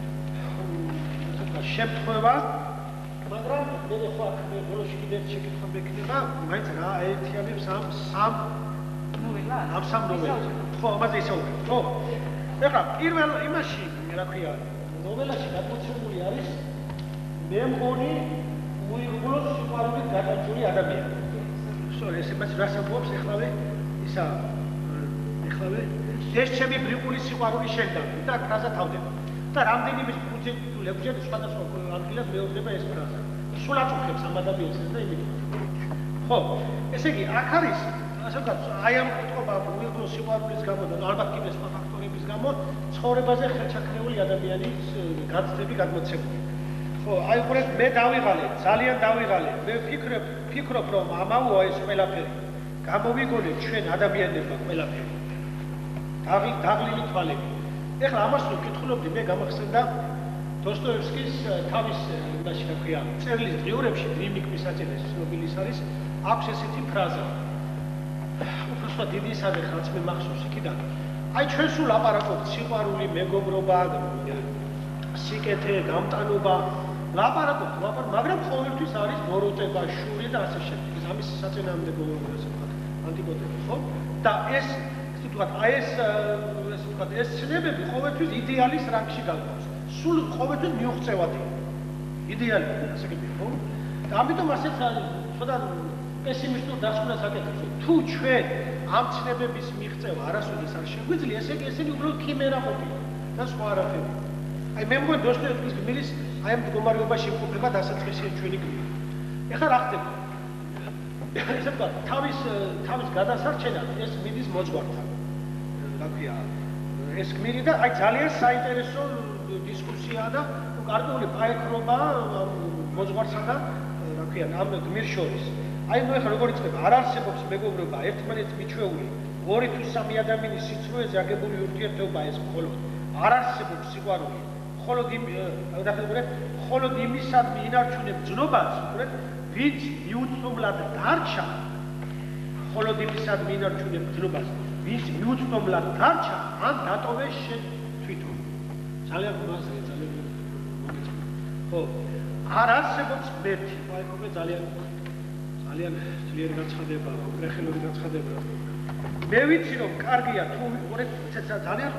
შემთხვევა მაგრამ მე ხო აქ ბოლოში კიდევ შეკითხვა მექნება მაინც რა აერთიანებს ამ სამ ნოველას ამ სამ ნოველას ხო ამაზე ისაუბრებ ხო ეხლა პირველ იმაში რა ქვია ნოველაში გადმოცემული არის მე მგონი უიღბლოს სიყვარულით გადაჭული ადამიანი. სულ ეს იმას რას ამბობს ეხლავე ისა ეხლავე ეს ჩემი ბრიყვული სიყვარული შენდა და ფრაზა თავდება. და რამდენიმე ფუძე ლეგვჯერ სხვადასხვა ადგილას მეორდება ეს ფრაზა. სულ აწუხებს ამ ადამიანს და იმით. ხო, ესე იგი, აქ არის, ასე ვთქვათ, აი ამ კითხვა უიღბლო სიყვარულის გამო და ალბათ კიდევ სხვა ფაქტორების გამო ცხოვრებაზე ხელჩაქრეული ადამიანის გაცდები გადმოცემული. ხო, აი უყურეთ, მე დავიღალე, ძალიან დავიღალე. მე ვფიქრობ, ვფიქრობ, რომ ამაოა ეს ყველაფერი. გამოვიგონეთ ჩვენ ადამიანებმა ყველაფერი. დაღლი დაღლილი თვალები. ეხლა ამას რო ვკითხულობდი, მე გამახსენდა დოსტოევსკის თავის იმაში რა ქვია, წერილის დღიურებში დნივნიკის საჭიროების ცნობილის არის აქვს ესეთი ფრაზა. უბრალოდ დიდი სადე ხალხს მე მახსოვს იქიდან. აი ჩვენ სულ ლაპარაკობთ სიყვარული, მეგობრობა, სიკეთე, გამტანობა, ლაპარაკობთ, ლაპარაკობთ, მაგრამ ყოველთვის არის მორუტება, შური და ასე შემდეგ. ეს ამის საწინააღმდეგო ასე ვთქვათ, ანტიპოდები, ხო? და ეს ასე ვთქვათ, აი ეს ასე ვთქვათ, ეს ცნებები ყოველთვის იდეალის რანგში გაგვაქვს. სულ ყოველთვის მიუღწევადია. იდეალი, ასე გიქნება, ხო? და ამიტომ ასეც არის, ცოტა პესიმისტურ დასკვნას აკეთებს. თუ ჩვენ ამ ცნებების მიღწევა არასოდეს არ შეგვიძლია, ესე იგი ესენი უბრალოდ ქიმერა ყოფილი და სხვა არაფერი. აი მე მგონი დოსტოევსკის გმირის აი ამ მდგომარეობაში იმყოფება დასაწყისია ჩვენი გმირი. ეხლა რა ხდება? ესე ვთქვათ, თავის თავის გადასარჩენად ეს მიდის მოძღვართან. რა ქვია, ეს გმირი და აი ძალიან საინტერესო დისკუსიაა და გარკვეული პაექრობა მოძღვარსა და რა ქვია, ამ გმირს შორის. აი ნუ ეხლა როგორ იწყება? არ არსებობს მეგობრობა, ერთმანეთს მიჩვეული, ორი თუ სამი ადამიანის სიცრუეზე აგებული ურთიერთობა ეს მხოლოდ. არ არსებობს სიყვარული. მხოლოდ იმ ნახეთ, მხოლოდ იმისადმი ინარჩუნებ ძნობას, უყურეთ, ვინც მიუწვდომლად დარჩა, მხოლოდ იმისადმი ინარჩუნებ ძნობას, ვინც მიუწვდომლად დარჩა, ან დატოვეს შენ თვითონ. ძალიან გმაზია, ძალიან მოგეწონა. ხო, არ არსებობს ღმერთი, აი ხო ძალიან ძალიან ძლიერი გაცხადება, კრეხილური გაცხადება. მე ვიცი რომ კარგია თუ უყურეთ ძალიან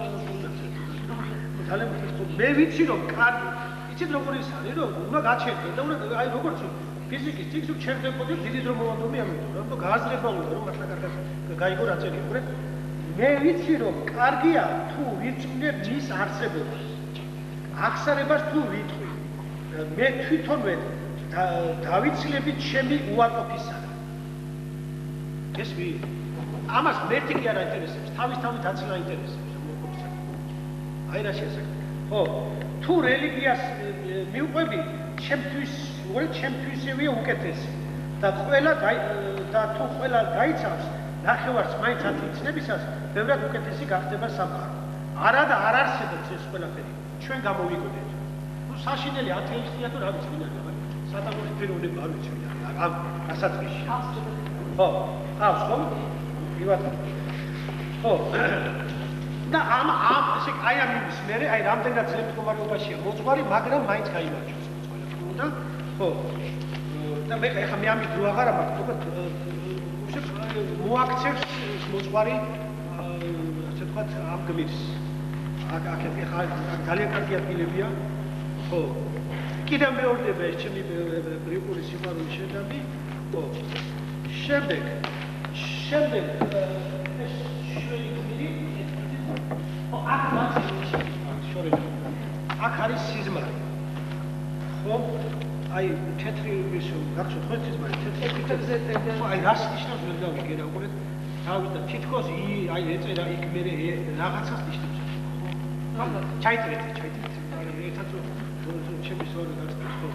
ძალიან მე ვიცი რომ კარგი, იცით როგორ ის არის რომ უნდა გაჩერდე და უნდა აი როგორც ფიზიკის ციკლში ჩერდებოდი დიდი დრო მომდომი ამიტომ რომ გააზრება უნდა რომ მართლა კარგად გაიგო რა წერია უყურეთ მე ვიცი რომ კარგია თუ ვიწვნებ ის არსებობას აღსარებას თუ ვიტყვი მე თვითონვე დავიცლებით ჩემი უარყოფისა ეს ვი ამას მერტი კი არ აინტერესებს თავის თავი დაცლა აინტერესებს აი რა შეასაკეთე ხო თუ რელიგიას მიუყვები ჩემთვის უყურეთ ჩემთვისივე უკეთესი და ყველა და თუ ყველა გაიცავს ნახევარს მაინც ათიცნებისას ბევრად უკეთესი გახდება სამყარო არა და არ არსებობს ეს ყველაფერი ჩვენ გამოვიგონეთ ნუ საშინელი ათეისტია თუ რა ვიცი ვინ არის სატანური პიროვნება არ ვიცი ამ გასაწყისში ხო ყავს ხო ივათ ხო და ამ ამ ესე აი ამ იმის მერე აი რამდენად ძლებ მდგომარეობაშია მოძღვარი მაგრამ მაინც გაიმარჯვებს მოძღვარი და ხო და მე ხა მე ამით რო აღარა მაქვს თქო უშებს მოაქცევს მოძღვარი ასე თქვა ამ გმირს აქ აქ ხა ძალიან კარგი ადგილებია ხო კიდევ მეორდება ეს ჩემი ბრიუყური სიყვარული შედამი ხო შემდეგ შემდეგ ეს შველი გმირი აქ მას შორები აქ არის სიზმარი ხო აი თეთრი ის გახსოვთ ხო სიზმარი თეთრი თეთრი აი რას ნიშნავს ვერ გავიგე რა უყურეთ თავი და თითქოს აი ეწერა იქ მე რაღაცას ნიშნავს ხო ჩაიწერეთ ჩაიწერეთ ერთად ჩემი სწორი გასწრებს ხო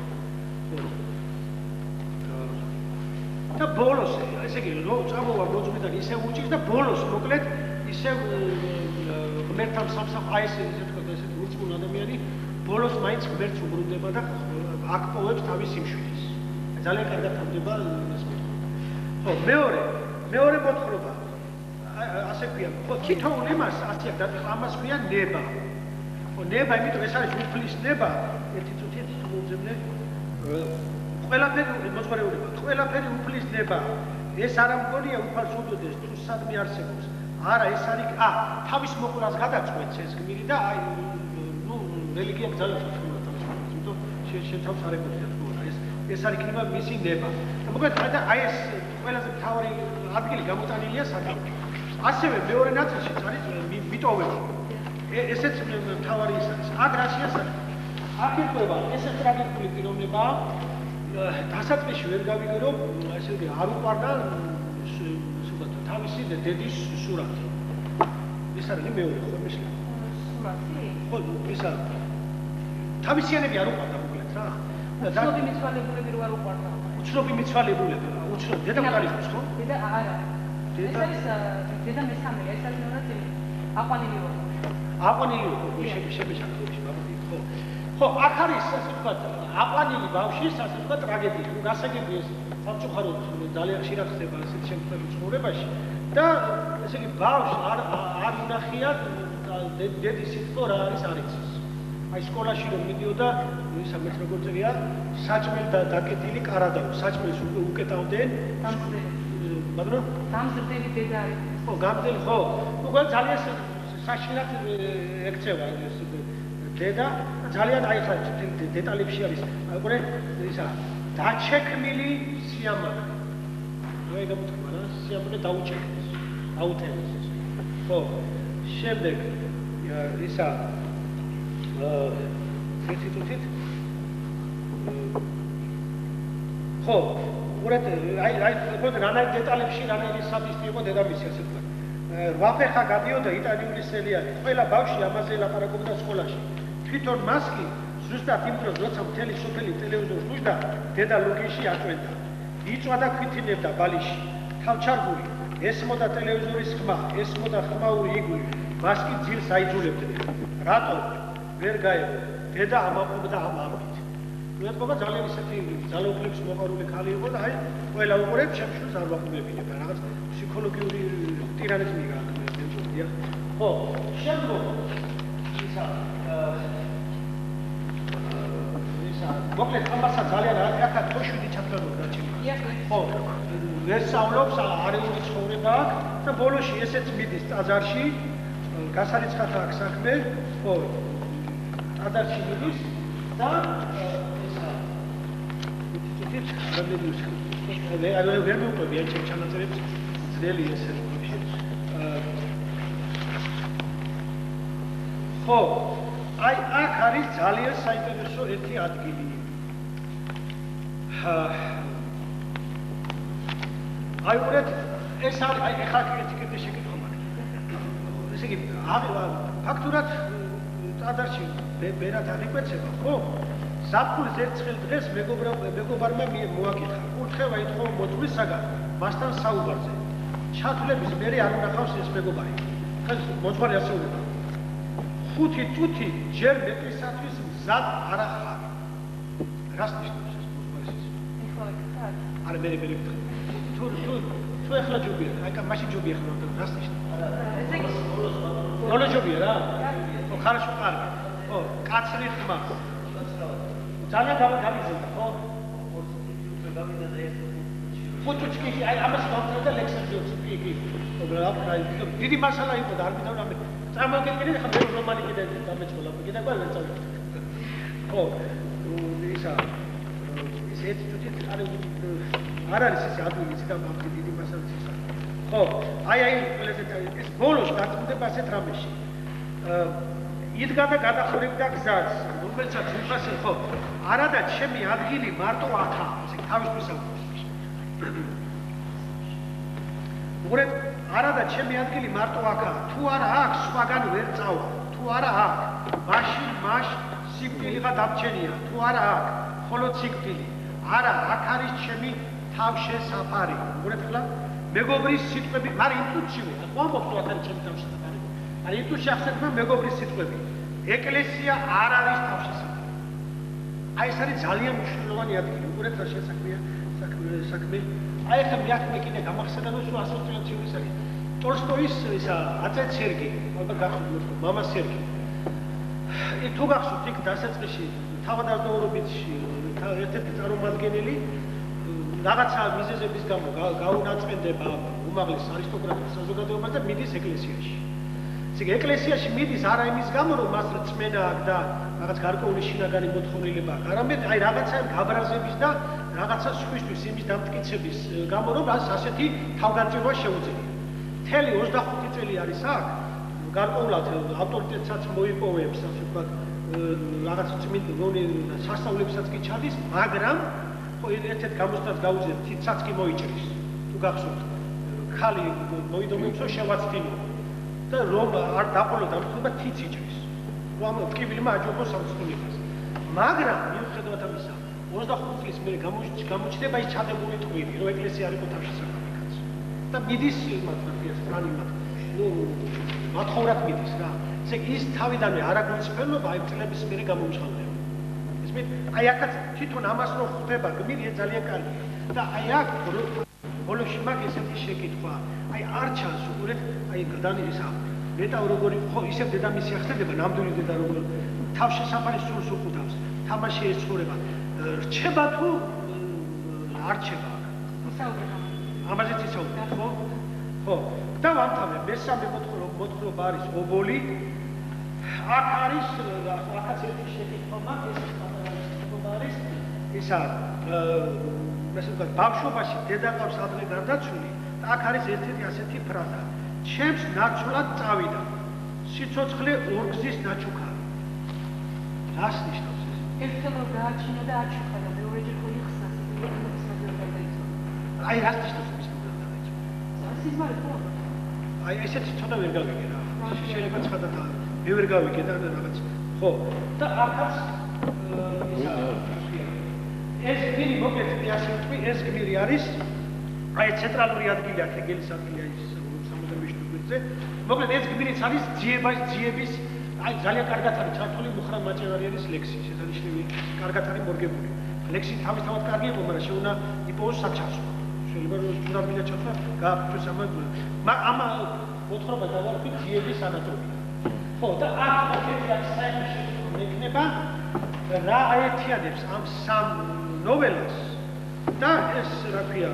და ბოლოს ესე იგი რო წამოვა მოძღვიდან ისე უჭირს და ბოლოს მოკლედ ისე ღმერთთან სამსახ აი ესე ისე თქვა ესე უცხო ადამიანი ბოლოს მაინც ღმერთს უბრუნდება და აკპოვებს თავის სიმშვიდეს ძალიან კარგად თავდება ეს ხო მეორე მეორე მოთხრობა ასე ქვია ხო თითოეულ იმას ასე და ამას ქვია ნება ხო ნება იმიტომ ეს არის უფლის ნება ერთი წუთი მოძებნე ყველაფერი მოძღვარეულება ყველაფერი უფლის ნება ეს არ ამგონია უფალს უდოდეს თუ სადმე არსებობს არა ეს არის ა თავის მოყვრას გადაწყვეტს ეს გმირი და აი ნუ რელიგია ძალიან ცოტა თავს იმიტომ შენ შენ თავს არ ეკუთვნია თქო ეს ეს არ იქნება მისი ნება. და მოკლედ აი ეს ყველაზე მთავარი ადგილი გამოტანილია საკითხი. ასევე მეორე ნაწილშიც არის მიტოვება. ესეც მთავარი ის არის. აქ რა შეასახება? აქ ერთობა ესე ტრაგიკული პიროვნება დასაწყისში ვერ გავიგე რომ ესე იგი არ უყარდა თავისი დედის სურათი. ეს არის მეორე ხო მისლა? სურათი? ხო, ეს არის. თავისიანები არ უყარდა მოკლედ რა. უცნობი მიცვალებულები რო არ უყარდა. უცნობი მიცვალებულები, უცნობი დედა კარიშს ხო? დედა არა. ეს არის დედა მესამეა, ეს არის მონაწილე. აყვანილი იყო. აყვანილი იყო, შემეშაკრებში ბაბუი ხო. ხო, აქ არის ასე ვთქვათ, აყვანილი ბავშვის ასე ვთქვათ ტრაგედია. ნუ გასაგები ეს სამწუხაროდ ძალიან ხშირად ხდება ასეთ შემთხვევებში ცხოვრებაში და ესე იგი ბავშვს არ არ უნახია დედის სიტყვა რა არის არ იცის. აი სკოლაში რომ მიდიოდა ისა მეც როგორ წერია საჭმელ და დაკეტილი კარადაო საჭმელს უკეტავდნენ მაგრამ გამზრდელი დედა არის ხო გამზრდელი ხო უკვე ძალიან საშინლად ექცევა ეს დედა ძალიან აი ხა დეტალებში არის უკვე ისა დაჩექმილი სიამაყე აი გამოთქვა რა სიამაყე დაუჩექეს აუთენეს ხო შემდეგ ისა ინსტიტუტით ხო უბრალოდ აი აი უბრალოდ რანაირ დეტალებში რანაირი საბისტი იყო დედამისი ასე ვთქვა რვაფეხა გადიოდა იტალიური სერიალი ყველა ბავშვი ამაზე ელაპარაკობდა სკოლაში თვითონ მას კი ზუსტად იმ დროს როცა მთელი სოფელი ტელევიზორს უშდა დედა ლოგინში აწვენდა იწვა და ქვითინებდა ბალიში თავჩარგული ესმოდა ტელევიზორის ხმა ესმოდა ხმაური იგული მას კი ძილს აიძულებდნენ რატო ვერ გაიგო დედა ამაყობდა ამ ამით უეთქობა ძალიან ისეთი ძალაუფლების მოყარული ქალი იყო და აი ყველა უყურებს შემშულს არ ვაყურებინება რაღაც ფსიქოლოგიური ტირანიზმი გააქმნებია ხო შემდგომ ისა ისა მოკლედ ამასა ძალიან აქა თოშვიდი ჩათვალო გაჩენია ხო ვერ სწავლობს არეული ცხოვრება აქვს და ბოლოში ესეც მიდის ტაძარში გასარიცხათა აქვს საქმე ხო ტაძარში მიდის და ისა თვითონ რამდენიც აი ვერ მოვყვები აი ჩემ ჩანაწერებს ძნელი ესე ვაფშე ხო აი აქ არის ძალიან საინტერესო ერთი ადგილი აი უბრალოდ ეს არის აი ხა კრიტიკები შეკითხვა მაგრამ ესე იგი ფაქტურად ტაძარში ბერად აღიკვეცება ხო ზაფხულის ერთხელ დღეს მეგობარმა მოაკითხა კურთხევა ითხოვა მოძღვრისაგან მასთან საუბარზე ჩათვლების მერე არ უნახავს ეს მეგობარი ხეს მოძღვარი ასეულება ხუთი წუთი ჯერ მეტრისათვის მზად არ ახარ რას ნიშნავს ეს მოძღვარის არა მე მე თუ თუ თუ ეხლა ჯობია აი მაშინ ჯობია ხო რას ნიშნავს ესე იგი როლო ჯობია რა ხო ხარშო კარგი ხო კაცრი ხმა ძალიან გამიგზავნა ხო ფოტოჩკი აი ამას გავწერდა ლექსერზეც კი კი დიდი მასალა იყო და არ მითხოვნა მე წარმოგიდგენთ ახლა მე რომანი კიდე დამეწყოლა კიდე ყველა წავიდა ხო ისა ეს ერთი თუთი არ არის ესე ადვილი ის და დიდი მასალა ისა ხო აი აი ყველაზე ეს ბოლოს დაწუნდება ასეთ რამეში იდგა და გადახურებდა გზას რომელსაც უხასე ხო არადა ჩემი ადგილი მარტო აქა ესე თავისთვის აქვს უბრალოდ არადა ჩემი ადგილი მარტო აქა თუ არა აქვს სხვაგან ვერ წავა თუ არა აქვს მაშინ მას სიკვდილიღა დაბჩენია თუ არა აქვს ხოლო სიკვდილი არა აქ არის ჩემი თავშესაფარი უბრალოდ ხლა მეგობრის სიტყვები მაგრამ ინტუიციურად ამბობს თუ აქ არის ჩემი თავშესაფარი არა ინტუიცია ახსენდება მეგობრის სიტყვები ეკლესია არ არის თავშესაფარი აი ეს არის ძალიან მნიშვნელოვანი ადგილი უბრალოდ რა შესაძლია საქმე აი ახლა მე აქ მე კიდე გამახსენდა რომ სულ ასოციაციური საკითხი ტოლსტოის ისა აწე სერგი ალბათ გახსოვთ მამა სერგი იქ თუ გახსოვთ იქ დასაწყისში თავადაზნაურობით ერთ-ერთი წარმომადგენელი რაღაცა მიზეზების გამო გაუნაწყვეტება უმაღლეს არისტოკრატიულ საზოგადოებას და მიდის ეკლესიაში ისე ეკლესიაში მიდის არა იმის გამო რომ მას რწმენა აქვს და რაღაც გარკვეული შინაგანი მოთხოვნილება აქვს, არამედ აი რაღაცა გაბრაზების და რაღაცა სხვისთვის იმის დამტკიცების გამო რომ მას ასეთი თავგანწირვა შეუძლია. მთელი ოცდახუთი წელი არის აქ, გარკვეულად ავტორიტეტსაც მოიპოვებს, ასე ვთქვათ, რაღაც წმინდ სასწავლებსაც კი ჩადის, მაგრამ ხო ერთ-ერთ გამოსტას გაუძლებს, თითსაც კი მოიჭრის. თუ გახსოვთ, ხალი მოიდომებს რომ შევაცდინო და რომ არ დაყოლო დამხობა თიც იჭრის. რომ ტკივილმა აჯობოს სამწყვილებას. მაგრამ მიუხედავად ამისა, ოცდახუთი წლის მერე გამოჩნდება ის ჩადებული ტყვილი, რომ ეკლესია არ იყო თავშესაფარი კაცი. და მიდის მათ რაფიას ტრანი მათ. ნუ მათხოვრად მიდის რა. ესე ის თავიდანვე არ აგვიცფერლობა აი წლების მერე გამომჟღავნდება. ისმით აი აქაც თვითონ ამას რო ხვდება გმირია ძალიან კარგია. და აი აქ ბოლოში მაგ ესეთი შეკითხვა. აი არ ჩანს უყურეთ აი გადანირის ამ მეტა როგორი ხო ისევ დედამისი ახსნდება ნამდვილი დედა როგორ თავშესაფარის სულს უყუდავს. თამაში ეცხოვრება. რჩება თუ არ რჩება? ამაზეც ისაუბრა ხო? ხო. და ვამთავრებ მესამე მოთხრობა არის ობოლი. აქ არის აქაც ერთი შეკითხვა მაქვს, ეს პატარა არის ისა ასე ვთქვათ, ბავშვობაში დედა ყავს ადრე გარდაცვლილი და აქ არის ერთ-ერთი ასეთი ფრაზა. ჩემს ნაცვლად წავიდა. სიცოცხლე ორგზის ნაჩუქარი. რას ნიშნავს ეს? ერთხელ რომ გააჩინა და აჩუქარა, მეორეჯერ ხო იხსნა, სიკვდილის მაგალითად დაიწყო. აი რას ნიშნავს ის მაგალითად დაიწყო? სიზმარი ხო? აი ესეთი ცოტა ვერ გავიგე რა. შეიძლება ცხადად მე ვერ გავიგე და რაღაც. ხო. და აქაც ისა ეს გმირი მოკლედ მე ასე ვთქვი, ეს გმირი არის აი ცენტრალური ადგილი აქ ეგელის ადგილი არის სამუდამოში გვერდზე. მოკლედ ეს გმირიც არის ძიების ძიების აი ძალიან კარგად არის ჩართული მუხრან მაჭევარიანის ლექსი, შესანიშნავი კარგად არის მორგებული. ლექსი თავისთავად კარგია, მაგრამ შეუნა იპოვოს საჩასო. შეიძლება რომ თუნდაც მინდა ჩათვა გააფრთხეს ამ ამ მოთხრობა დავარქვით ძიების ანატომია. ხო და აქ მოკლედ არის საერთო მექნება რა აერთიანებს ამ სამ ნოველას და ეს რა ქვია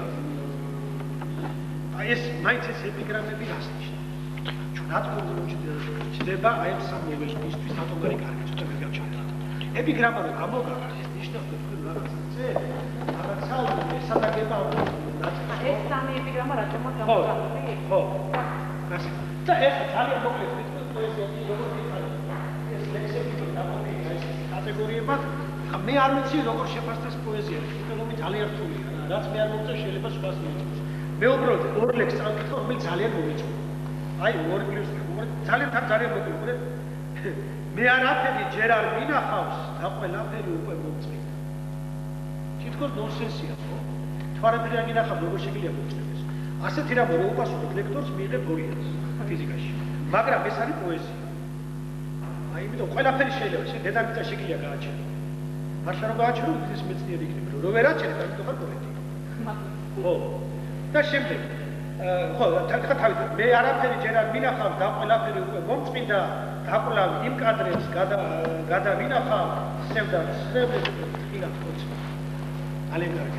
აი ეს მაინც ეს ეპიგრამები რას ნიშნავს? ჩვენ რატომ ჩდება აი ამ სამ ნოველს ისთვის ატომარი კარგი ცოტა ვერ გავჩვენეთ. ეპიგრამა რომ გამოგაქვს ეს ნიშნავს თქვენ რაღაცა ზე რაღაცა ესადაგება ეს სამი ეპიგრამა რატომ გამოგაქვს? ხო. გასა. და ეს ძალიან მოკლედ ვიტყვი პოეზია კი როგორ იქნება. ეს ლექსები დაგმოგვიგა ეს კატეგორიებად მე არ ვიცი როგორ შეფასდეს პოეზია, იმიტომ რომ ძალიან რთულია რა. რაც მე არ მომწონს შეიძლება სხვას მოიწონს. მე უბრალოდ ორ ლექსს წავიკითხო, რომელიც ძალიან მომეწონა. აი ორ პლუს ორი ძალიან თან ძალიან მოკლედ. მე არაფერი ჯერ არ მინახავს და ყველაფერი უკვე მომწყვეტ. თითქოს ნონსენსია ხო? თვარაფერი არ მინახავს როგორ შეიძლება მომწყვეტეს. ასეთი რამ რო უპასუხოთ ლექტორს მიიღებ ორიას ფიზიკაში. მაგრამ ეს არის პოეზია. აი იმიტომ ყველაფერი შეიძლება შე დედამიწა შეგიძლია გააჩერო. მართლა რომ გააჩერო ის მეცნიერი იქნება რომ ვერ აჩერებ ამიტომ ხარ პოეტი. ხო. და შემდეგ ხო ხა თავი მე არაფერი ჯერ არ მინახავს და ყველაფერი უკვე მომწმინდა დაკვლავ იმ კადრებს გადა გადავინახავ სევდა სრებებს იქა ხოც ალენ კარგი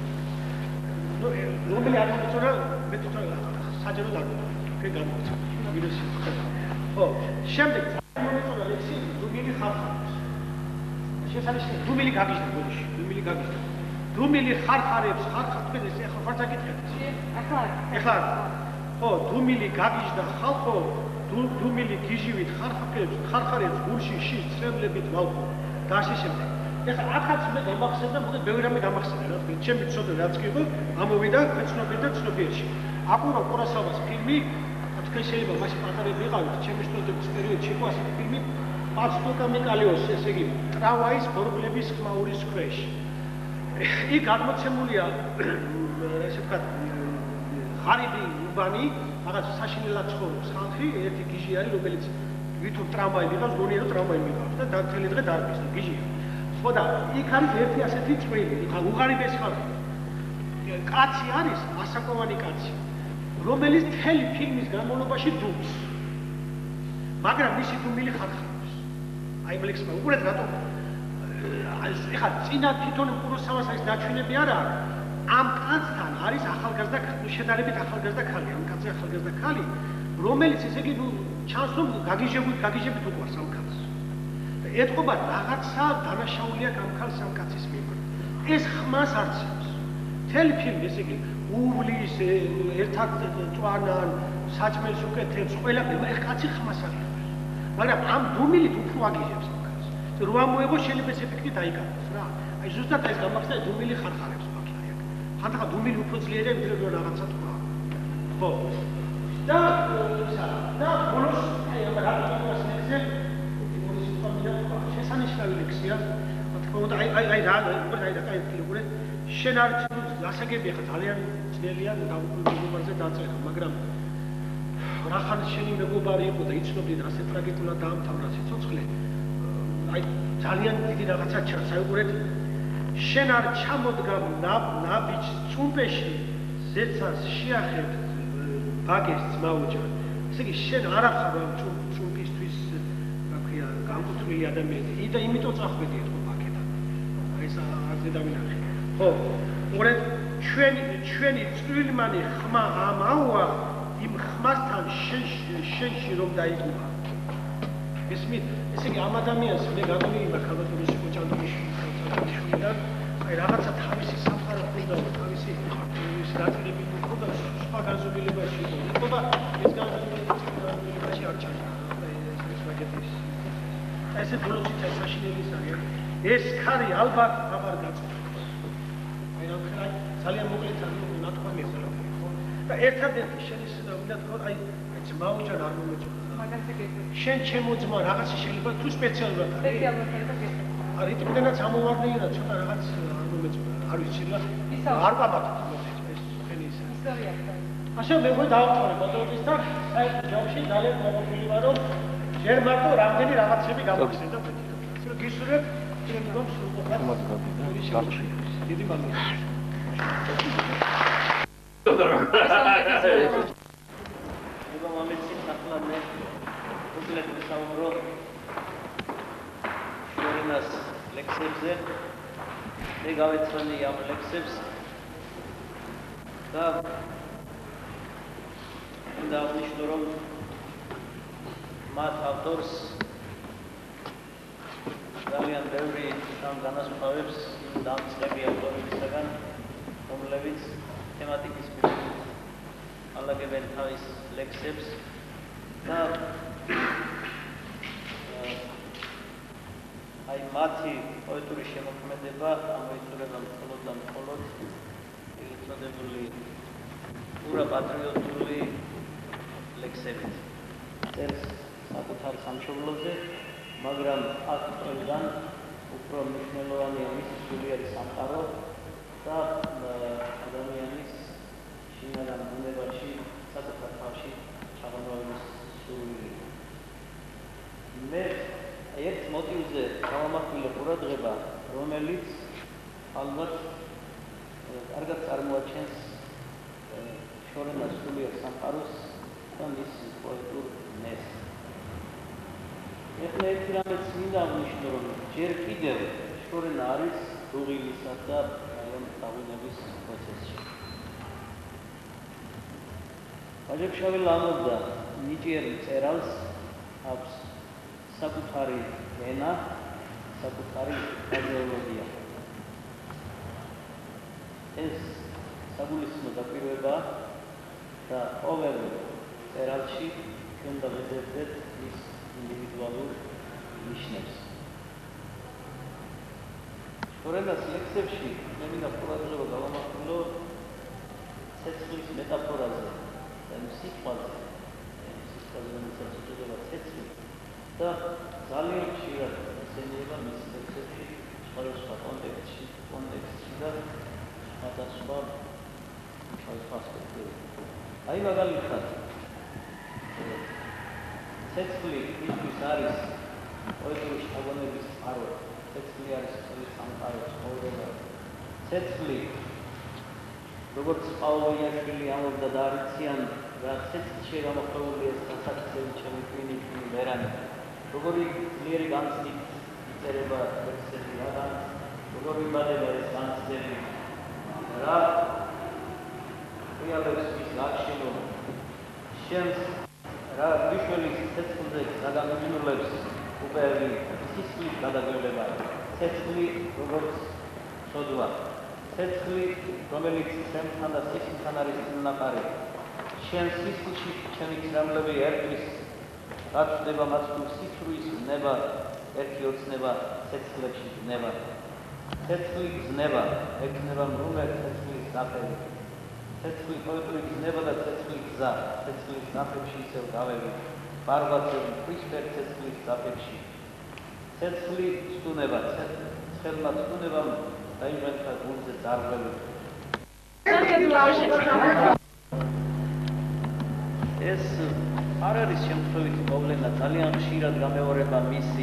ნუ რომელი არ მომწონა მე თვითონ საჯარო და თქვენ გამოიწვა ვირუსი ხო შემდეგ მომწონა ლექსი რუმილი ხარხარებს შესანიშნავი რუმილი გაგიჟდა გოდიში რუმილი გაგიჟდა რუმილი ხარხარებს ხარხარ თქვენ ეს ახლა ხარ დაგიწყეთ ახლა ახლა ხო რუმილი გაგიჟდა ხალხო დუმილი გიჟივით ხარხარებს ხარხარებს გულში შის წრებლებით ვალყო და ასე შემდეგ. ეხლა ახაც მე გამახსენდა, მოდი ბევრი რამე გამახსენდა, რა თქმა უნდა, ჩემი ცოდნა რაც კი იყო, ამოვიდა ქვეცნობიერ და ცნობიერში. აკურო კურასავას ფილმი, თქვენ შეიძლება მასე პატარები იყავით, ჩემი სტუდენტების პერიოდში იყო ასეთი ფილმი, პაცტოკა მიკალიოს, ესე იგი, ტრამვაის ბორბლების ხმაურის ქვეშ. იქ გადმოცემულია, ესე ვთქვათ, ღარიბი უბანი რაღაც საშინელად ცხოვრობს ხალხი, ერთი გიჟი არის, რომელიც ვითომ ტრამვაი მიყავს, გონია რომ ტრამვაი მიყავს და დათელი დღე დარბის და გიჟია. ხო და იქ არის ერთი ასეთი წვილი, ხა უღარიბეს ხალხი. კაცი არის, ასაკოვანი კაცი, რომელიც მთელი ფილმის განმავლობაში დუმს. მაგრამ მისი დუმილი ხარხარობს. აი მლექსმა უყურეთ რატომ ეხლა წინა თვითონ კუროსავას არის დაჩვენები არა ამ კაცთან არის ახალგაზრდა შედარებით ახალგაზრდა ქალი, ამ კაცი ახალგაზრდა ქალი, რომელიც ესე იგი ჩანს რომ გაგიჟებული გაგიჟებით უყვარს ამ კაცს. და ეთყობა რაღაცა დანაშაულია ამ ქალს ამ კაცის მიმართ. ეს ხმას არცევს. მთელი ფილმი ესე იგი უვლის ერთად წვანან საჭმელს უკეთებს ყველაფერი ეს კაცი ხმას აღიარებს. მაგრამ ამ დუმილით უფრო აგიჟებს ამ კაცს. რო ამოიღო შეიძლება ეს ეფექტი დაიკარგოს რა. აი ზუსტად ეს გამახსნა დუმილი ხარხარებს მაგალითად. ხანდახან დუმილი უფრო ძლიერია ვიდრე რომ რაღაცა თქვა. ხო. და და ბოლოს აი ამ რაღაცას ნეზე ბოლოს სიტყვამია შესანიშნავი ლექსია. რა თქმა უნდა აი აი აი რა უბრალოდ აი და აი უბრალოდ შენ არ გასაგებია ხა ძალიან ძნელია დაუბრუნებაზე დაწერა, მაგრამ რახან შენი მეგობარი იყო და იცნობდი რა ტრაგიკულად დაამთავრა სიცოცხლე. აი ძალიან დიდი რაღაცა ჩანს, აი უბრალოდ შენ არ ჩამოდგა ნაბიჯს წუმპეში ზეცას შეახებ ბაგეს ძმაუჯა. ესე იგი შენ არ ახარ ამ წუმპისთვის რა ქვია განკუთვნილი ადამიანი და იმიტომ წახვედი ეთქო ბაგეთან. აი ეს არზე დავინახე. ხო, უბრალოდ ჩვენი ჩვენი წვრილმანი ხმა ამავა იმ ხმასთან შენში რომ დაიგუა. ესმით, ესე იგი ამ ადამიანს მე გაგონი იმ ქალბატონის კოჭანტიშვილიდან, აი რაღაცა თავისი სამყარო ჰქონდა, თავისი ის ნაწილები ჰქონდა სხვა განზომილებაში იყო. იქნება ეს განზომილებაში არ ჩანდა. ეს მაგეთის. ესე ბოლოსი საშინელის არის. ეს ქარი ალბათ აღარ გაწყვეტს. ძალიან მოკლედ არის ნათქვამი ეს ყველაფერი ხო და ერთადერთი შენი უნდა თქვა აი ძმაუჯან არ მომეწონა მაგაზე გეტყვი შენ ჩემო ძმა რაღაცა შეიძლება თუ სპეციალურად არის სპეციალურად არის არის იმდენად ამოვარდნიერად ცოტა რაღაც არ მომეწონა არ ვიცი რა არ პაპატო ეს ხენი ისა ისტორია ასე მე მო დავთვალე ბოდრობისთან საერთო ჯამში ძალიან მომოფილი ვარ რომ ჯერ მარტო რამდენი რაღაცები გამოგხსენდა მე ისე გისურვებ ჩვენ რომ სრულყოფილად დიდი მადლობა Εγώ მომეცით ახლა მე უკლებ ვისაუბრო შორენას ლექსებზე მე გავეცანი ამ ლექსებს და უნდა აღნიშნო რომ მათ ავტორს ძალიან ბევრი ამ განასხვავებს იმ დამწყები ავტორებისგან რომლებიც თემატიკის მიხედვით ალაგებენ თავის ლექსებს და აი მათი პოეტური შემოქმედება ამოიწურება მხოლოდ და მხოლოდ ელექტროდებული პურა პატრიოტული ლექსებით წერს საკუთარ სამშობლოზე მაგრამ აქ ყველგან უფრო მნიშვნელოვანია მისი სულიერი სამყარო და ადამიანის შინაგან ბუნებაში საკუთარ თავში ჩაღრმავების სურვილი. მე ერთ მოტივზე გამომახვილე ყურადღება, რომელიც ალბათ კარგად წარმოაჩენს შორენას სულიერ სამყაროს და მის პოეტურ ნესს. ეხლა ერთი რამეც მინდა აღნიშნო, რომ ჯერ კიდევ შორენა არის დუღილისა და დაღვინების პროცესში. ვაჟეფშაველა ამბობდა, ნიჭიერ მწერალს აქვს საკუთარი ენა, საკუთარი ფიზიოლოგია. ეს საგულისხმო დაკვირვებაა და ყოველ მწერალში ჩვენ დავეძებდეთ მის ინდივიდუალურ ნიშნებს. შორენას ლექსებში მე მინდა ყურადღება გავამახვილო ცეცხლის მეტაფორაზე და სიტყვაზე, სიტყვაზე რომელსაც უწოდება ცეცხლი და ძალიან ხშირად ესენიება მის ლექსებში სხვადასხვა კონტექსტში, კონტექსტში და სხვადასხვა ასპექტებში. აი მაგალითად ცეცხლი ის არის პოეტური შთაგონების წყარო. ცეცხლი არის ცეცხლის სამყარო, ცხოვრება. ცეცხლი როგორც პაულოიაშვილი ამბობდა და არიციან რა ცეცხლში გამოხმეული ეს სასაცილო ჩემი ტვინი ტვინი ვერანი. როგორი ძლიერი განცდით იწერება ლექსები რა, როგორი იმბადება ეს განცდები რა რეალებს ის გარშემო შენს რა მიშველის ცეცხლზე გადამიმნულებს უპერლი სისხლის გადაგებება. ცეცხლი როგორც სოდვა. ცეცხლი რომელიც ჩემთან და სისხლთან არის წინაპარი. შენ სისხლში ჩემი გზამლები ერთვის რაც ხდება მას თუ სიცრუის ნება ერთი ოცნება ცეცხლებში ნება. ცეცხლი გზნება ექნება მრუნე ცეცხლის საფერი. ცეცხლი პოეტური გზნება და ცეცხლი გზა ცეცხლის საფერში ისევ გავები. ბარბაცები ფისფერ ცეცხლის საფერში. ცეცხლი სტუნება ცხელმა სტუნებამ დაიმღერა გულზე ძარღველი. ეს არ არის შემთხვევითი მოვლენა, ძალიან ხშირად გამეორება მისი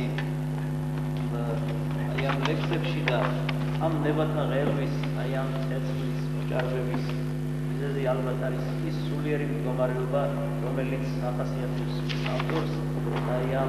აი ამ ლექსებში და ამ ნებათა ღერვის, აი ამ ცეცხლის მოჭარბების მიზეზი ალბათ არის ის სულიერი მდგომარეობა, რომელიც ახასიათებს ავტორს აი ამ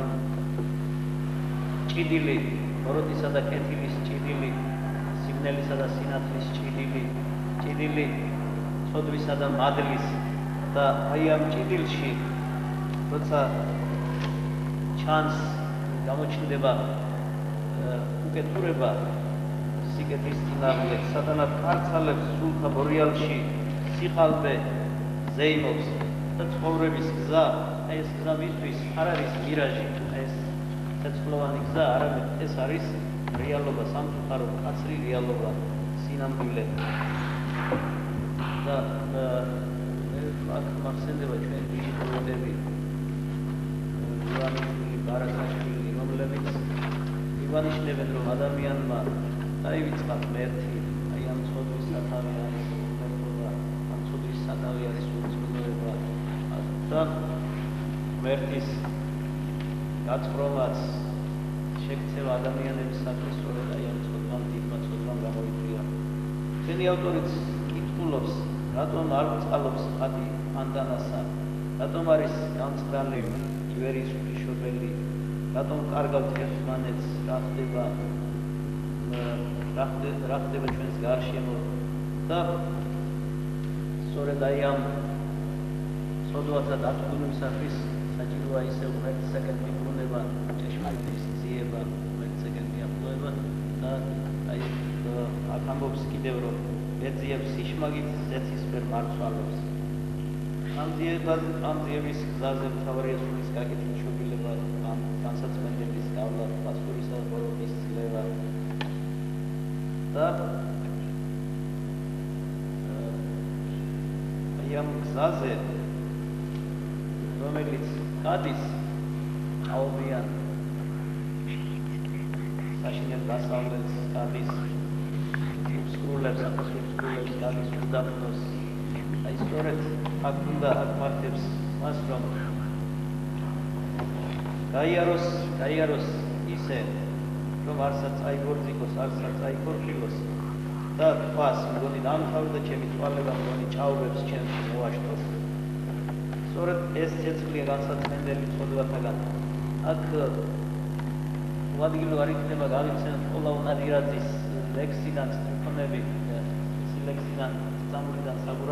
ჭიდილი, ბოროტისა და კეთილის ჭიდილი, სიგნელისა და სინათლის ჭიდილი, ჭიდილი ცოდვისა და მადლის და აი ამ ჭიდილში როცა ჩანს გამოჩნდება უკეთურება სიკეთის წინააღმდეგ სატანად კარცალებს სულთა ბორიალში სიყალბე ზეიმობს და ცხოვრების გზა აი ეს გზა მისთვის არ არის მირაჟი ეს ცეცხლოვანი გზა არამედ ეს არის რეალობა სამწუხარო კაცრი რეალობა სინამდვილე და აქ მახსენდება ჩვენ ბიჭი პოეტები ივანიშვილი, ბარაკაშვილი, რომლებიც ივანიშნებენ, რომ ადამიანმა დაივიწყა ღმერთი, აი ამ ცოდვის სათავე არის ღმერთობა, ამ ცოდვის სათავე არის უწყლოება და ღმერთის გაწვრომაც შექცევა ადამიანებისათვის, სწორედ აი ამ ცოდვამ, დიდმა ცოდვამ გამოიწვია. ჩვენი ავტორიც კითხულობს, რატომ არ წყალობს ხატი ანდანასა, რატომ არის გამწყრალი ივერის ღვთისმშობელი, რატომ კარგავთ ერთმანეთს, რა ხდება რა ხდება ჩვენს გარშემო და სწორედ აი ამ ცოდვათა დათქმისათვის საჭიროა ისევ ღმერთისაკენ მიბრუნება, ჭეშმარიტის ძიება, ღმერთისაკენ მიახლოება და აი აქ ამბობს კიდევ რომ ეძიებს სიშმაგით ზეცისფერ მარცვალებს. ამ ძიების გზაზე მთავარია სულის გაკეთილი შობილება, ამ განსაცმელების გავლა, პასტურისა და ბოროტის ძლევა და აი ამ გზაზე რომელიც გადის აობიან საშინელ დასავლეთს გადის სკრულებს, სკრულებს გადის უდაბნოს აი სწორედ აქ უნდა აკმართებს მას რომ გაიაროს, გაიაროს ისე რომ არსაც აიგორძიკოს, არსაც აიქორხილოს და თქვას მგონი დამთავრდა ჩემი თვალება, მგონი ჭაობებს ჩემში მოაშტოს. სწორედ ეს ცეცხლია განსაცმელი ცოდვათაგან. აქ ადგილი არ იქნება გავიცანოთ ყოლა უნადირაძის ლექსიდან სტრიქონები, ლექსიდან, სამურიდან